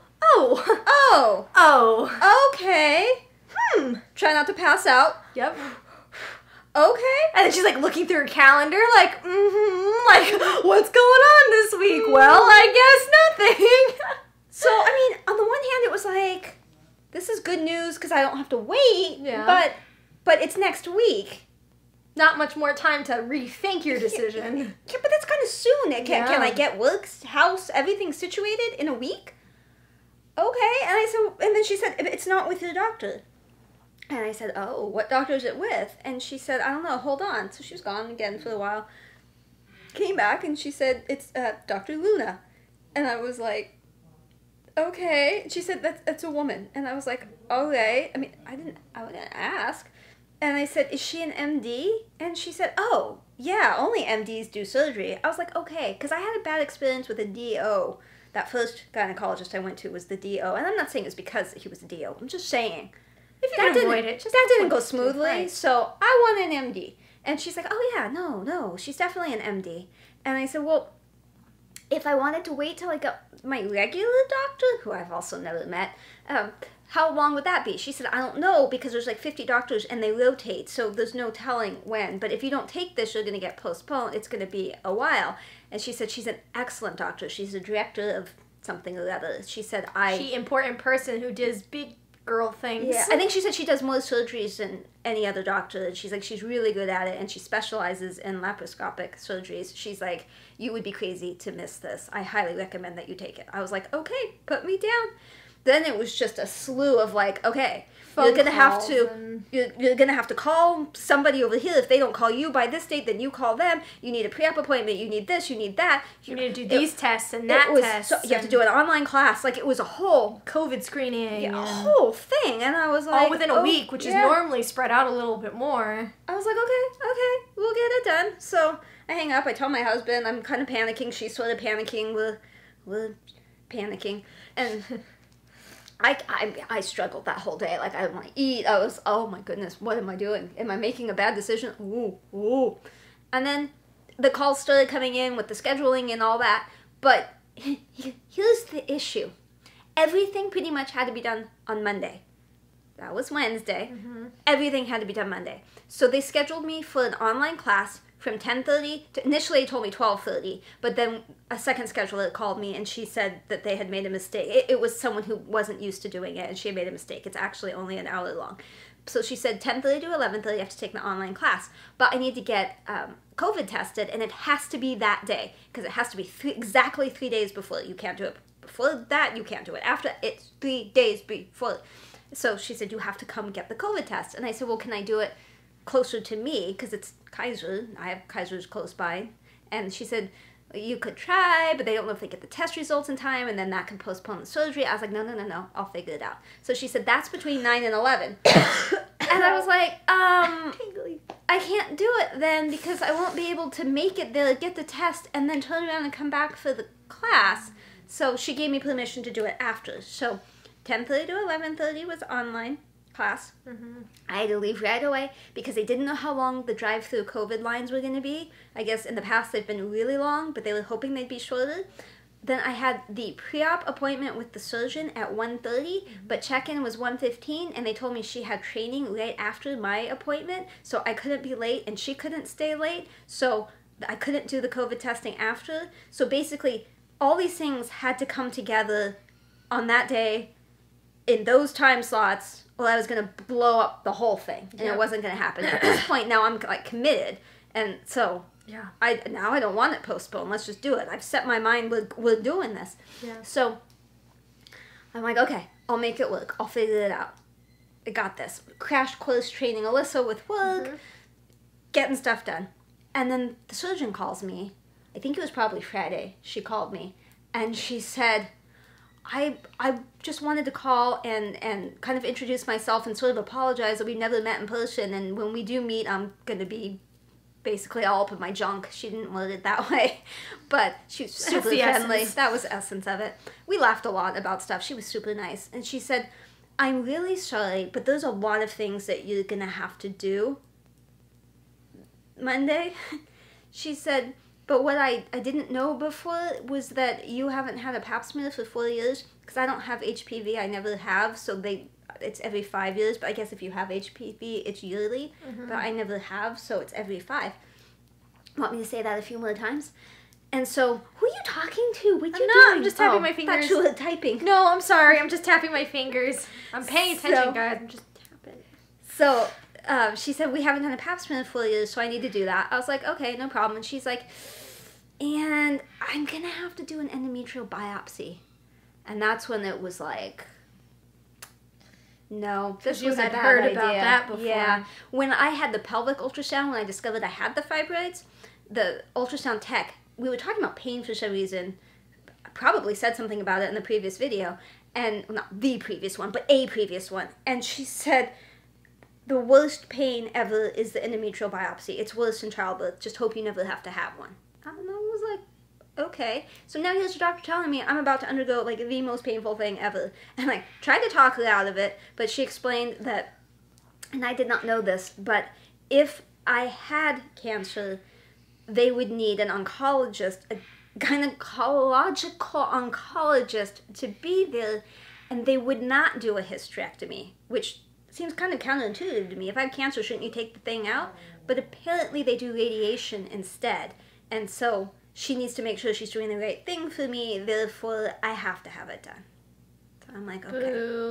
Okay. Try not to pass out. Yep. Okay. And then she's like looking through her calendar like, like, what's going on this week? Well, I guess nothing. So, I mean, on the one hand, it was like, this is good news because I don't have to wait. Yeah. But it's next week. Not much more time to rethink your decision. Yeah, but that's kind of soon. Can I get work, house, everything situated in a week? Okay. And then she said, it's not with your doctor. And I said, oh, what doctor is it with? And she said, I don't know, hold on. So she was gone again for a while. Came back and she said, it's Dr. Luna. And I was like, okay. She said, that's a woman. And I was like, okay. I mean, I didn't ask. And I said, is she an MD? And she said, oh, yeah, only MDs do surgery. I was like, okay, because I had a bad experience with a DO. That first gynecologist I went to was the DO. And I'm not saying it's because he was a DO. I'm just saying. If you can avoid it, just that didn't go smoothly, right. So I want an MD. And she's like, oh yeah, no, she's definitely an MD. And I said, well, if I wanted to wait till I got my regular doctor, who I've also never met, how long would that be? She said, I don't know, because there's like 50 doctors and they rotate, so there's no telling when. But if you don't take this, you're going to get postponed. It's going to be a while. And she said she's an excellent doctor. She's the director of something or other. She said, She important person who does big girl things. Yeah, I think she said she does more surgeries than any other doctor. And she's like, she's really good at it, and she specializes in laparoscopic surgeries. She's like, you would be crazy to miss this. I highly recommend that you take it. I was like, okay, put me down. Then it was just a slew of like, okay, you're gonna have to call somebody over here. If they don't call you by this date, then you call them. You need a pre-op appointment. You need this. You need that. You need to do these tests and that test. So, you have to do an online class. Like, it was a whole COVID screening. a whole thing. And I was like, all within a week, which is normally spread out a little bit more. I was like, okay, we'll get it done. So I hang up. I tell my husband I'm kind of panicking. She's sort of panicking. We're panicking, and I struggled that whole day. Like, I didn't want to eat. I was, oh my goodness, what am I doing? Am I making a bad decision? Ooh. And then the calls started coming in with the scheduling and all that. But here's the issue. Everything pretty much had to be done on Monday. That was Wednesday. Mm-hmm. Everything had to be done Monday. So they scheduled me for an online class from 10:30 to, initially they told me 12:30, but then a second scheduler called me and she said that they had made a mistake. It was someone who wasn't used to doing it, and she had made a mistake. It's actually only an hour long. So she said 10:30 to 11:30 I have to take the online class, but I need to get COVID tested, and it has to be that day, because it has to be exactly 3 days before. You can't do it before that, you can't do it after. It's 3 days before. So she said, you have to come get the COVID test. And I said, well, can I do it closer to me, because it's Kaiser. I have Kaiser's close by. And she said, you could try, but they don't know if they get the test results in time, and then that can postpone the surgery. I was like, no, I'll figure it out. So she said, that's between 9 and 11. And I was like, I can't do it then, because I won't be able to make it there, get the test, and then turn around and come back for the class. So she gave me permission to do it after. So 10:30 to 11:30 was online class. Mm-hmm. I had to leave right away because they didn't know how long the drive-through COVID lines were going to be. I guess in the past they've been really long, but they were hoping they'd be shorter. Then I had the pre-op appointment with the surgeon at 1:30, but check-in was 1:15, and they told me she had training right after my appointment, so I couldn't be late and she couldn't stay late, so I couldn't do the COVID testing after. So basically, all these things had to come together on that day in those time slots, or I was going to blow up the whole thing, and it wasn't going to happen. At this point, now I'm like committed, and so I don't want it postponed. Let's just do it. I've set my mind. We're doing this. Yeah. So I'm like, okay, I'll make it work. I'll figure it out. I got this. Crash course training Alyssa with work, getting stuff done, and then the surgeon calls me. I think it was probably Friday. She called me, and she said, I just wanted to call and kind of introduce myself and sort of apologize that we never met in person, and when we do meet, I'm going to be basically all up in my junk. She didn't word it that way, but she was super friendly. That was the essence of it. We laughed a lot about stuff. She was super nice, and she said, I'm really sorry, but there's a lot of things that you're going to have to do Monday. She said, but what I didn't know before was that you haven't had a pap smear for 4 years, because I don't have HPV. I never have, so it's every 5 years, but I guess if you have HPV, it's yearly, but I never have, so it's every 5. Want me to say that a few more times? And so, who are you talking to? What you doing? I'm just tapping my fingers. I thought you were typing. No, I'm sorry. I'm just tapping my fingers. I'm paying attention, guys. I'm just tapping. So, she said, we haven't done a pap smear in 4 years, so I need to do that. I was like, okay, no problem. And she's like, and I'm going to have to do an endometrial biopsy. And that's when it was like, no, this was a bad heard idea. About that before. Yeah. When I had the pelvic ultrasound, when I discovered I had the fibroids, the ultrasound tech, we were talking about pain for some reason. I probably said something about it in the previous video. And, well, not the previous one, but a previous one. And she said, the worst pain ever is the endometrial biopsy. It's worse than childbirth. Just hope you never have to have one. I don't know, I was like, okay. So now here's the doctor telling me I'm about to undergo, like, the most painful thing ever. And I tried to talk her out of it, but she explained that, and I did not know this, but if I had cancer, they would need an oncologist, a gynecological oncologist to be there, and they would not do a hysterectomy, which seems kind of counterintuitive to me. If I have cancer, shouldn't you take the thing out? But apparently they do radiation instead. And so she needs to make sure she's doing the right thing for me, therefore I have to have it done. So I'm like, okay. Boo.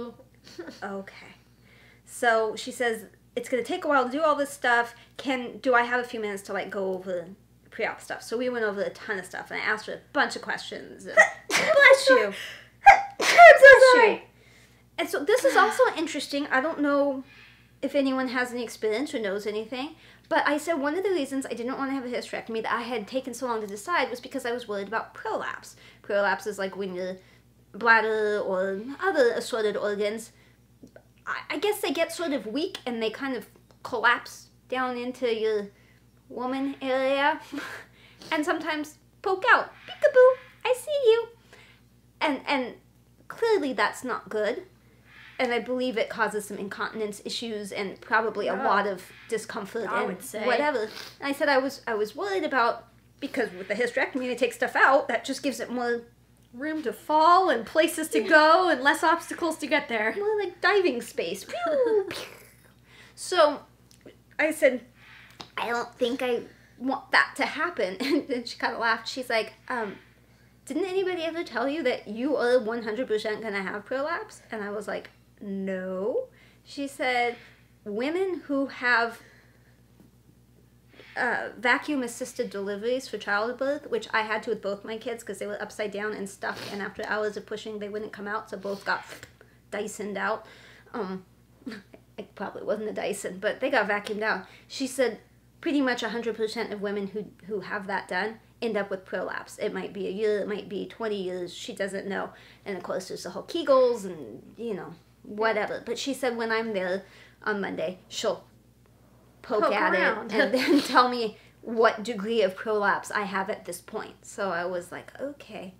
Okay. So she says, it's going to take a while to do all this stuff. Do I have a few minutes to like go over pre-op stuff? So we went over a ton of stuff, and I asked her a bunch of questions. And, bless you. I'm so sorry. And so this is also interesting. I don't know if anyone has any experience or knows anything, but I said one of the reasons I didn't want to have a hysterectomy that I had taken so long to decide was because I was worried about prolapse. Prolapse is like when your bladder or other assorted organs, I guess they get sort of weak and they kind of collapse down into your woman area and sometimes poke out. Peekaboo, I see you. And clearly that's not good. And I believe it causes some incontinence issues and probably a lot of discomfort I and would say. whatever. And I said I was worried about, because with the hysterectomy they take stuff out, that just gives it more Room to fall and places to go and less obstacles to get there. more like diving space. Pew, pew. So I said, I don't think I want that to happen. And then she kind of laughed. She's like, didn't anybody ever tell you that you are 100% going to have prolapse? And I was like, no. She said, women who have vacuum-assisted deliveries for childbirth, which I had to with both my kids because they were upside down and stuck, and after hours of pushing, they wouldn't come out, so both got Dysoned out. It probably wasn't a Dyson, but they got vacuumed out. She said pretty much 100% of women who have that done end up with prolapse. It might be a year, it might be 20 years, she doesn't know. And of course there's the whole Kegels and, whatever. But she said when I'm there on Monday, she'll poke at around. it and then tell me what degree of prolapse I have at this point. So I was like, okay.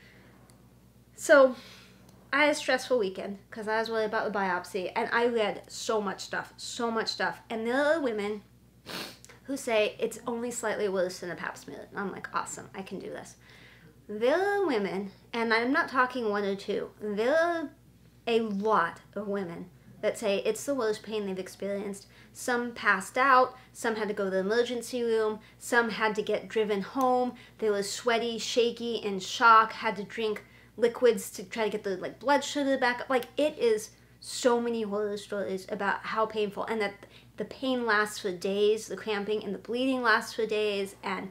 So I had a stressful weekend because I was worried about the biopsy, and I read so much stuff. And there are women who say it's only slightly worse than a pap smear. And I'm like, awesome, I can do this. There are women, and I'm not talking one or two, there are a lot of women that say it's the worst pain they've experienced. Some passed out, some had to go to the emergency room, some had to get driven home. They were sweaty, shaky, in shock, had to drink liquids to try to get the blood sugar back up. It is so many horror stories about how painful, and that the pain lasts for days, the cramping and the bleeding lasts for days, and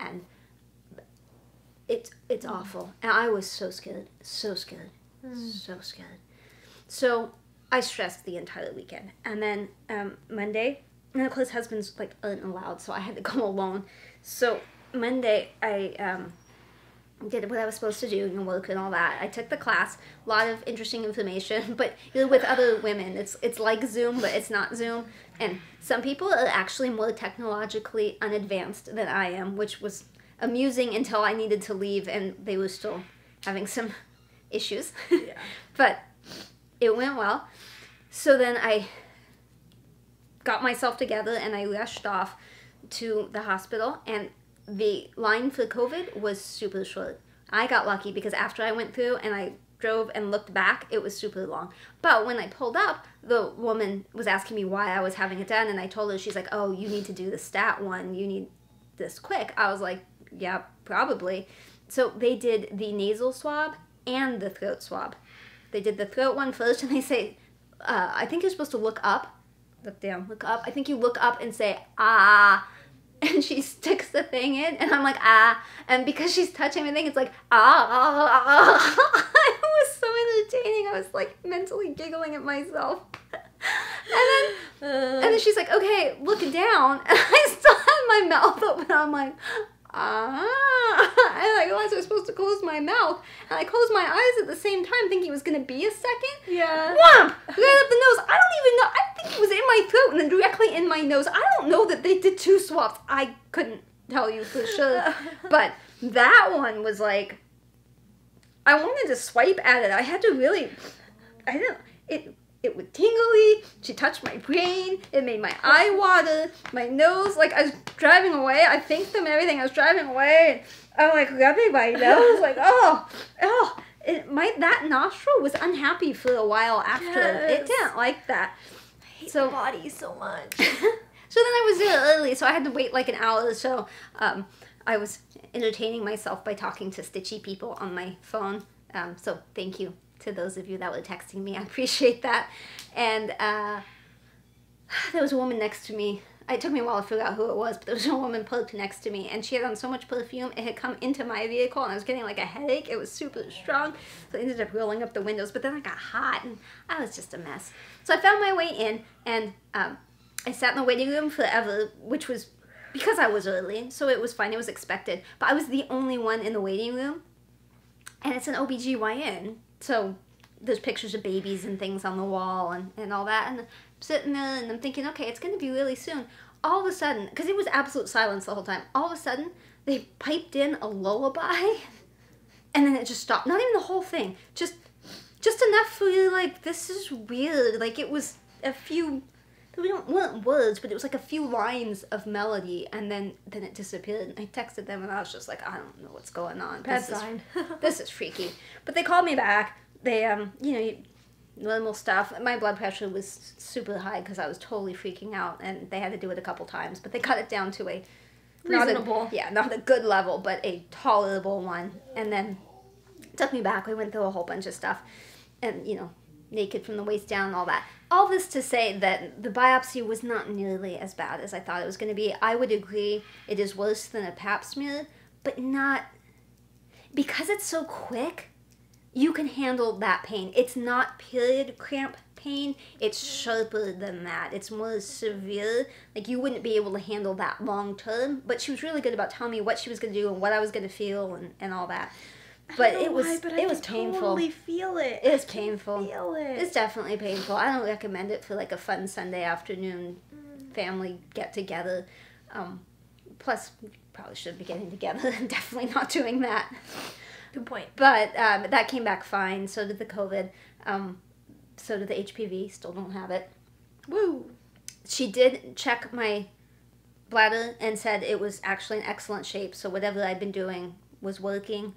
it's awful. And I was so scared. So scared. So I stressed the entire weekend. And then Monday, and of course husbands aren't allowed, so I had to go alone. So Monday I did what I was supposed to do, work and all that. I took the class, a lot of interesting information, but with other women. It's like Zoom, but it's not Zoom. And some people are actually more technologically unadvanced than I am, which was amusing until I needed to leave and they were still having some issues. Yeah. But it went well. So then I got myself together and I rushed off to the hospital, and the line for COVID was super short. I got lucky because after I went through and I drove and looked back, it was super long. But when I pulled up, the woman was asking me why I was having it done, and I told her, she's like, oh, you need to do the stat one. You need this quick. I was like, yeah, probably. So they did the nasal swab and the throat swab. They did the throat one first, and they say, I think you're supposed to look up. Look down, look up. I think you look up and say, ah. And she sticks the thing in, and I'm like, ah. And because she's touching my thing, it's like, ah. It was so entertaining. I was mentally giggling at myself. And then she's like, okay, look down. And I still had my mouth open. I'm like, ah. And I realized I was supposed to close my mouth. And I closed my eyes at the same time, thinking it was going to be a second. Yeah. Whomp! Right up the nose. I don't even know. I think it was in my throat and then directly in my nose. I don't know that they did 2 swabs. I couldn't tell you for sure. But that one was I wanted to swipe at it. I had to really, it was tingly. She touched my brain. It made my eye water. My nose, I was driving away. I thanked them and everything. I was driving away. And I'm rubbing my nose. That nostril was unhappy for a while after. Yes. It didn't like that. I hate my body so much. So then I was there early, so I had to wait an hour or so. I was entertaining myself by talking to stitchy people on my phone. So thank you to those of you that were texting me. I appreciate that. And there was a woman next to me. It took me a while to figure out who it was, but there was a woman parked next to me, and she had on so much perfume, it had come into my vehicle, and I was getting like a headache. It was super strong, so I ended up rolling up the windows, but then I got hot, and I was just a mess. So I found my way in, and I sat in the waiting room forever, which was because I was early, so it was fine, it was expected, but I was the only one in the waiting room, and it's an OBGYN, so there's pictures of babies and things on the wall and all that, and I'm sitting there and I'm thinking, okay, it's going to be really soon. All of a sudden, because it was absolute silence the whole time, all of a sudden, they piped in a lullaby, and then it just stopped. Not even the whole thing, just enough for you, like, this is weird. Like, it was a few, weren't words, but it was like a few lines of melody, and then it disappeared. And I texted them, and I was just like, I don't know what's going on. Bad sign. This is freaky. But they called me back. They, normal stuff. My blood pressure was super high because I was totally freaking out, and they had to do it a couple times. But they cut it down to a reasonable. Not a good level, but a tolerable one. And then took me back. We went through a whole bunch of stuff, and naked from the waist down and all that. All this to say that the biopsy was not nearly as bad as I thought it was going to be. I would agree it is worse than a pap smear, but not because it's so quick. You can handle that pain. It's not period cramp pain. It's sharper than that. It's more severe. Like, you wouldn't be able to handle that long term. But she was really good about telling me what she was going to do and what I was going to feel and all that. But it was painful. Totally feel it. It was painful. Feel it. It's definitely painful. I don't recommend it for like a fun Sunday afternoon family get together. Plus, we probably shouldn't be getting together. Definitely not doing that. Good point. But that came back fine. So did the COVID. So did the HPV. Still don't have it. Woo! She did check my bladder and said it was actually in excellent shape. So whatever I'd been doing was working.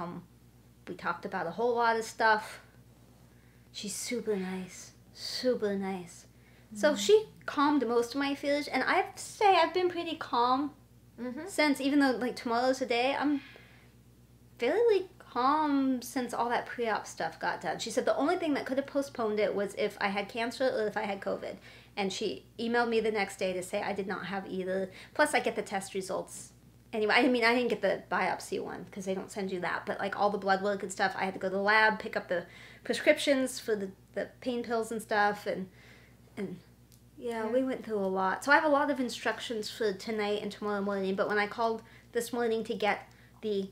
We talked about a whole lot of stuff. She's super nice. Super nice. So she calmed most of my fears. And I have to say I've been pretty calm since, even though like tomorrow's a day, I'm fairly calm since all that pre-op stuff got done. She said the only thing that could have postponed it was if I had cancer or if I had COVID. And she emailed me the next day to say I did not have either. Plus, I get the test results. Anyway, I didn't get the biopsy one because they don't send you that. But like all the blood work and stuff, I had to go to the lab, pick up the prescriptions for the pain pills and stuff. And yeah, we went through a lot. So I have a lot of instructions for tonight and tomorrow morning. But when I called this morning to get the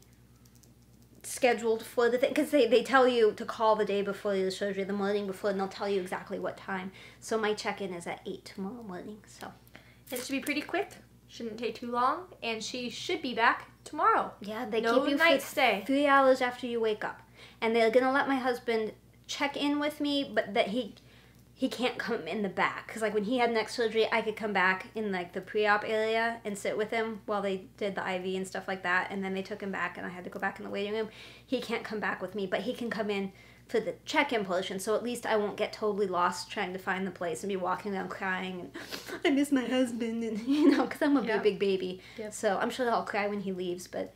scheduled for the thing, because they tell you to call the day before the surgery, the morning before, and they'll tell you exactly what time. So my check-in is at 8 tomorrow morning. So it should be pretty quick. Shouldn't take too long, and she should be back tomorrow. Yeah, they no keep you night for stay. 3 hours after you wake up, and they're gonna let my husband check in with me, but that he can't come in the back, because like when he had neck surgery, I could come back in like the pre-op area and sit with him while they did the IV and stuff like that, and then they took him back and I had to go back in the waiting room. He can't come back with me, but he can come in for the check-in portion, so at least I won't get totally lost trying to find the place and be walking around crying and I miss my husband, and because I'm gonna be a big baby. Yep. So I'm sure I'll cry when he leaves, but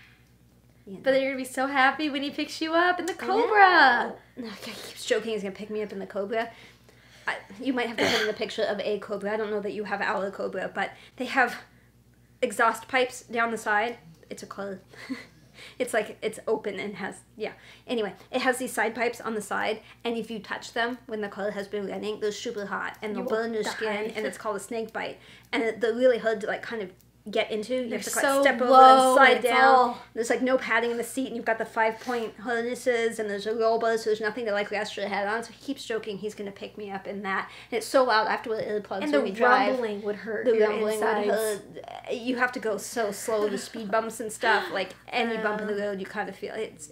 But then you're gonna be so happy when he picks you up in the Cobra. He keeps joking he's gonna pick me up in the Cobra. You might have to send in a picture of a Cobra. I don't know that you have our Cobra, but they have exhaust pipes down the side. It's a car. It's like, it's open and has, Anyway, it has these side pipes on the side, and if you touch them when the car has been running, they're super hot, and they'll burn your skin, and it's called a snake bite. And they're really hard to, like, kind of get into. You have to step over and slide down. There's like no padding in the seat, and you've got the 5-point harnesses, and there's a rollbar, so there's nothing to like rest your head on. So he keeps joking he's gonna pick me up in that, and it's so loud. I have to wear earplugs when we drive. And the rumbling would hurt. The rumbling would hurt. You have to go so slow to speed bumps and stuff. Like any bump in the road, you kind of feel it's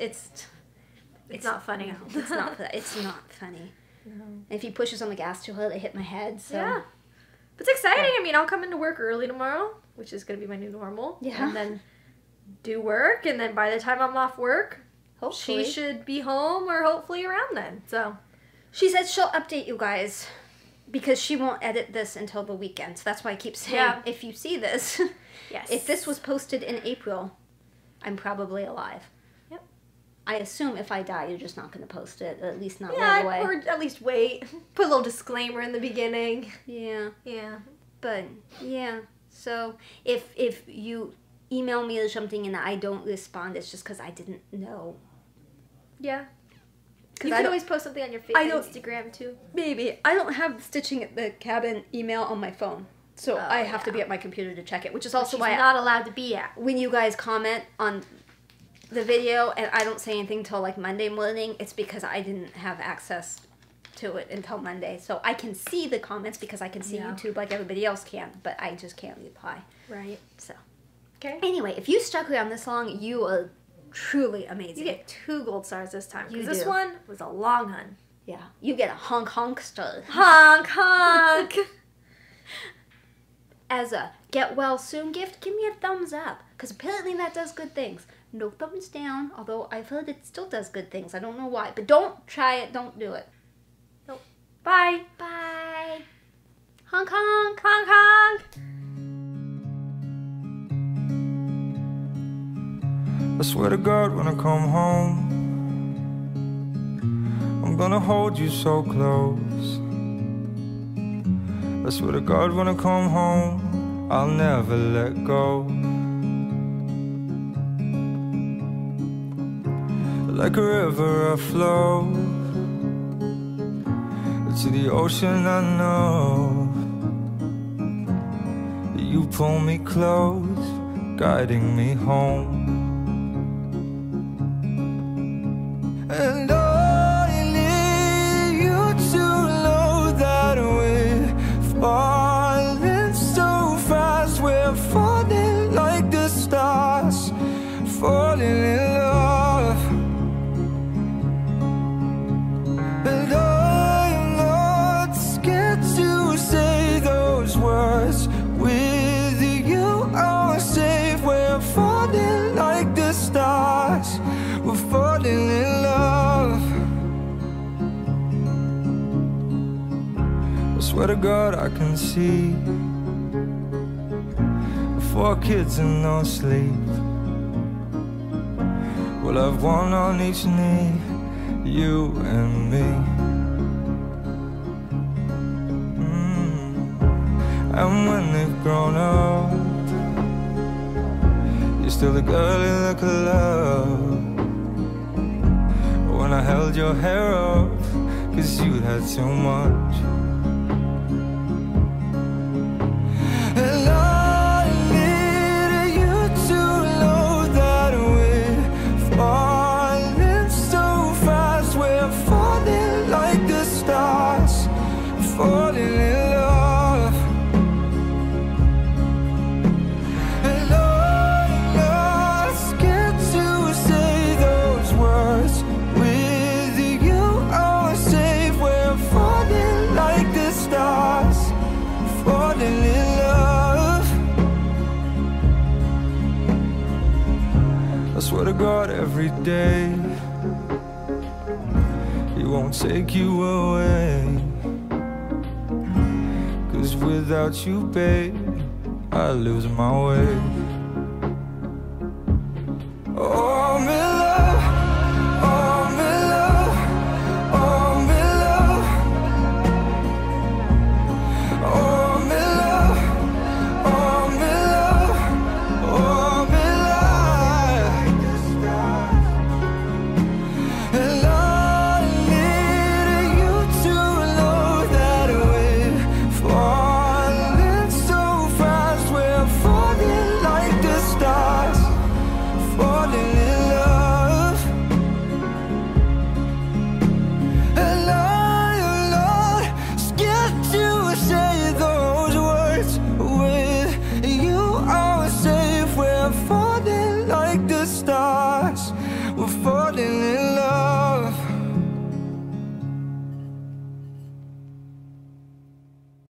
not funny. No, it's not. It's not funny. No. And if he pushes on the gas too hard, I hit my head. So. Yeah. But it's exciting. I mean, I'll come into work early tomorrow, which is going to be my new normal. Yeah. And then do work, and then by the time I'm off work, hopefully she should be home or hopefully around then. So she said she'll update you guys because she won't edit this until the weekend. So that's why I keep saying, if you see this, yes. If this was posted in April, I'm probably alive. Yep. I assume if I die, you're just not going to post it, at least not right Yeah, away. or at least wait. Put a little disclaimer in the beginning. Yeah. Yeah. But, yeah. So, if you email me or something and I don't respond, it's just because I didn't know. Yeah. I You can don't- always post something on your I don't- Instagram, too. Maybe. I don't have Stitching at the Cabin email on my phone. So Oh, I have to yeah. be at my computer to check it, which is also She's why not allowed to be at. when you guys comment on the video and I don't say anything till like Monday morning, it's because I didn't have access to it until Monday. So I can see the comments because I can see Yeah. YouTube like everybody else can, but I just can't reply. Right. So Okay. anyway, if you stuck around this long, you are truly amazing. You get 2 gold stars this time. You Because this do. one was a long one. Yeah, you get a honk star. Honk, honk. As a get well soon gift, give me a thumbs up, because apparently that does good things. No thumbs down, although I've heard it still does good things. I don't know why, but don't try it, don't do it. Nope. Bye. Bye. Honk honk. Honk, honk. I swear to God when I come home, I'm gonna hold you so close. I swear to God when I come home, I'll never let go. Like a river I flow to the ocean. I know you pull me close, guiding me home. And I need you to know that we're falling so fast. We're falling like the stars, falling in love. And I'm not scared to say those words. With you I'm safe. We're falling like the stars, we're falling in love. I swear to God I can see 4 kids and no sleep. We'll have one on each knee, you and me. And when they've grown up, you're still the girl in the club. When I held your hair up, 'cause you had too much. And I need you to know that we're falling so fast. We're falling like the stars, falling in love. And I'm not scared to say those words. With you I'm safe. We're falling like the stars, falling in love. I swear to God every day He won't take you away. 'Cause without you, babe, I lose my way. Oh, I'm in love, oh, I'm in love, oh, I'm in love, oh, I'm in love, oh, I'm in love, oh, I'm in love. And I need you to know that we're falling so fast. We're falling like the stars, falling in love. And I'm not scared to say those words. With you I'm safe. We're falling like the stars.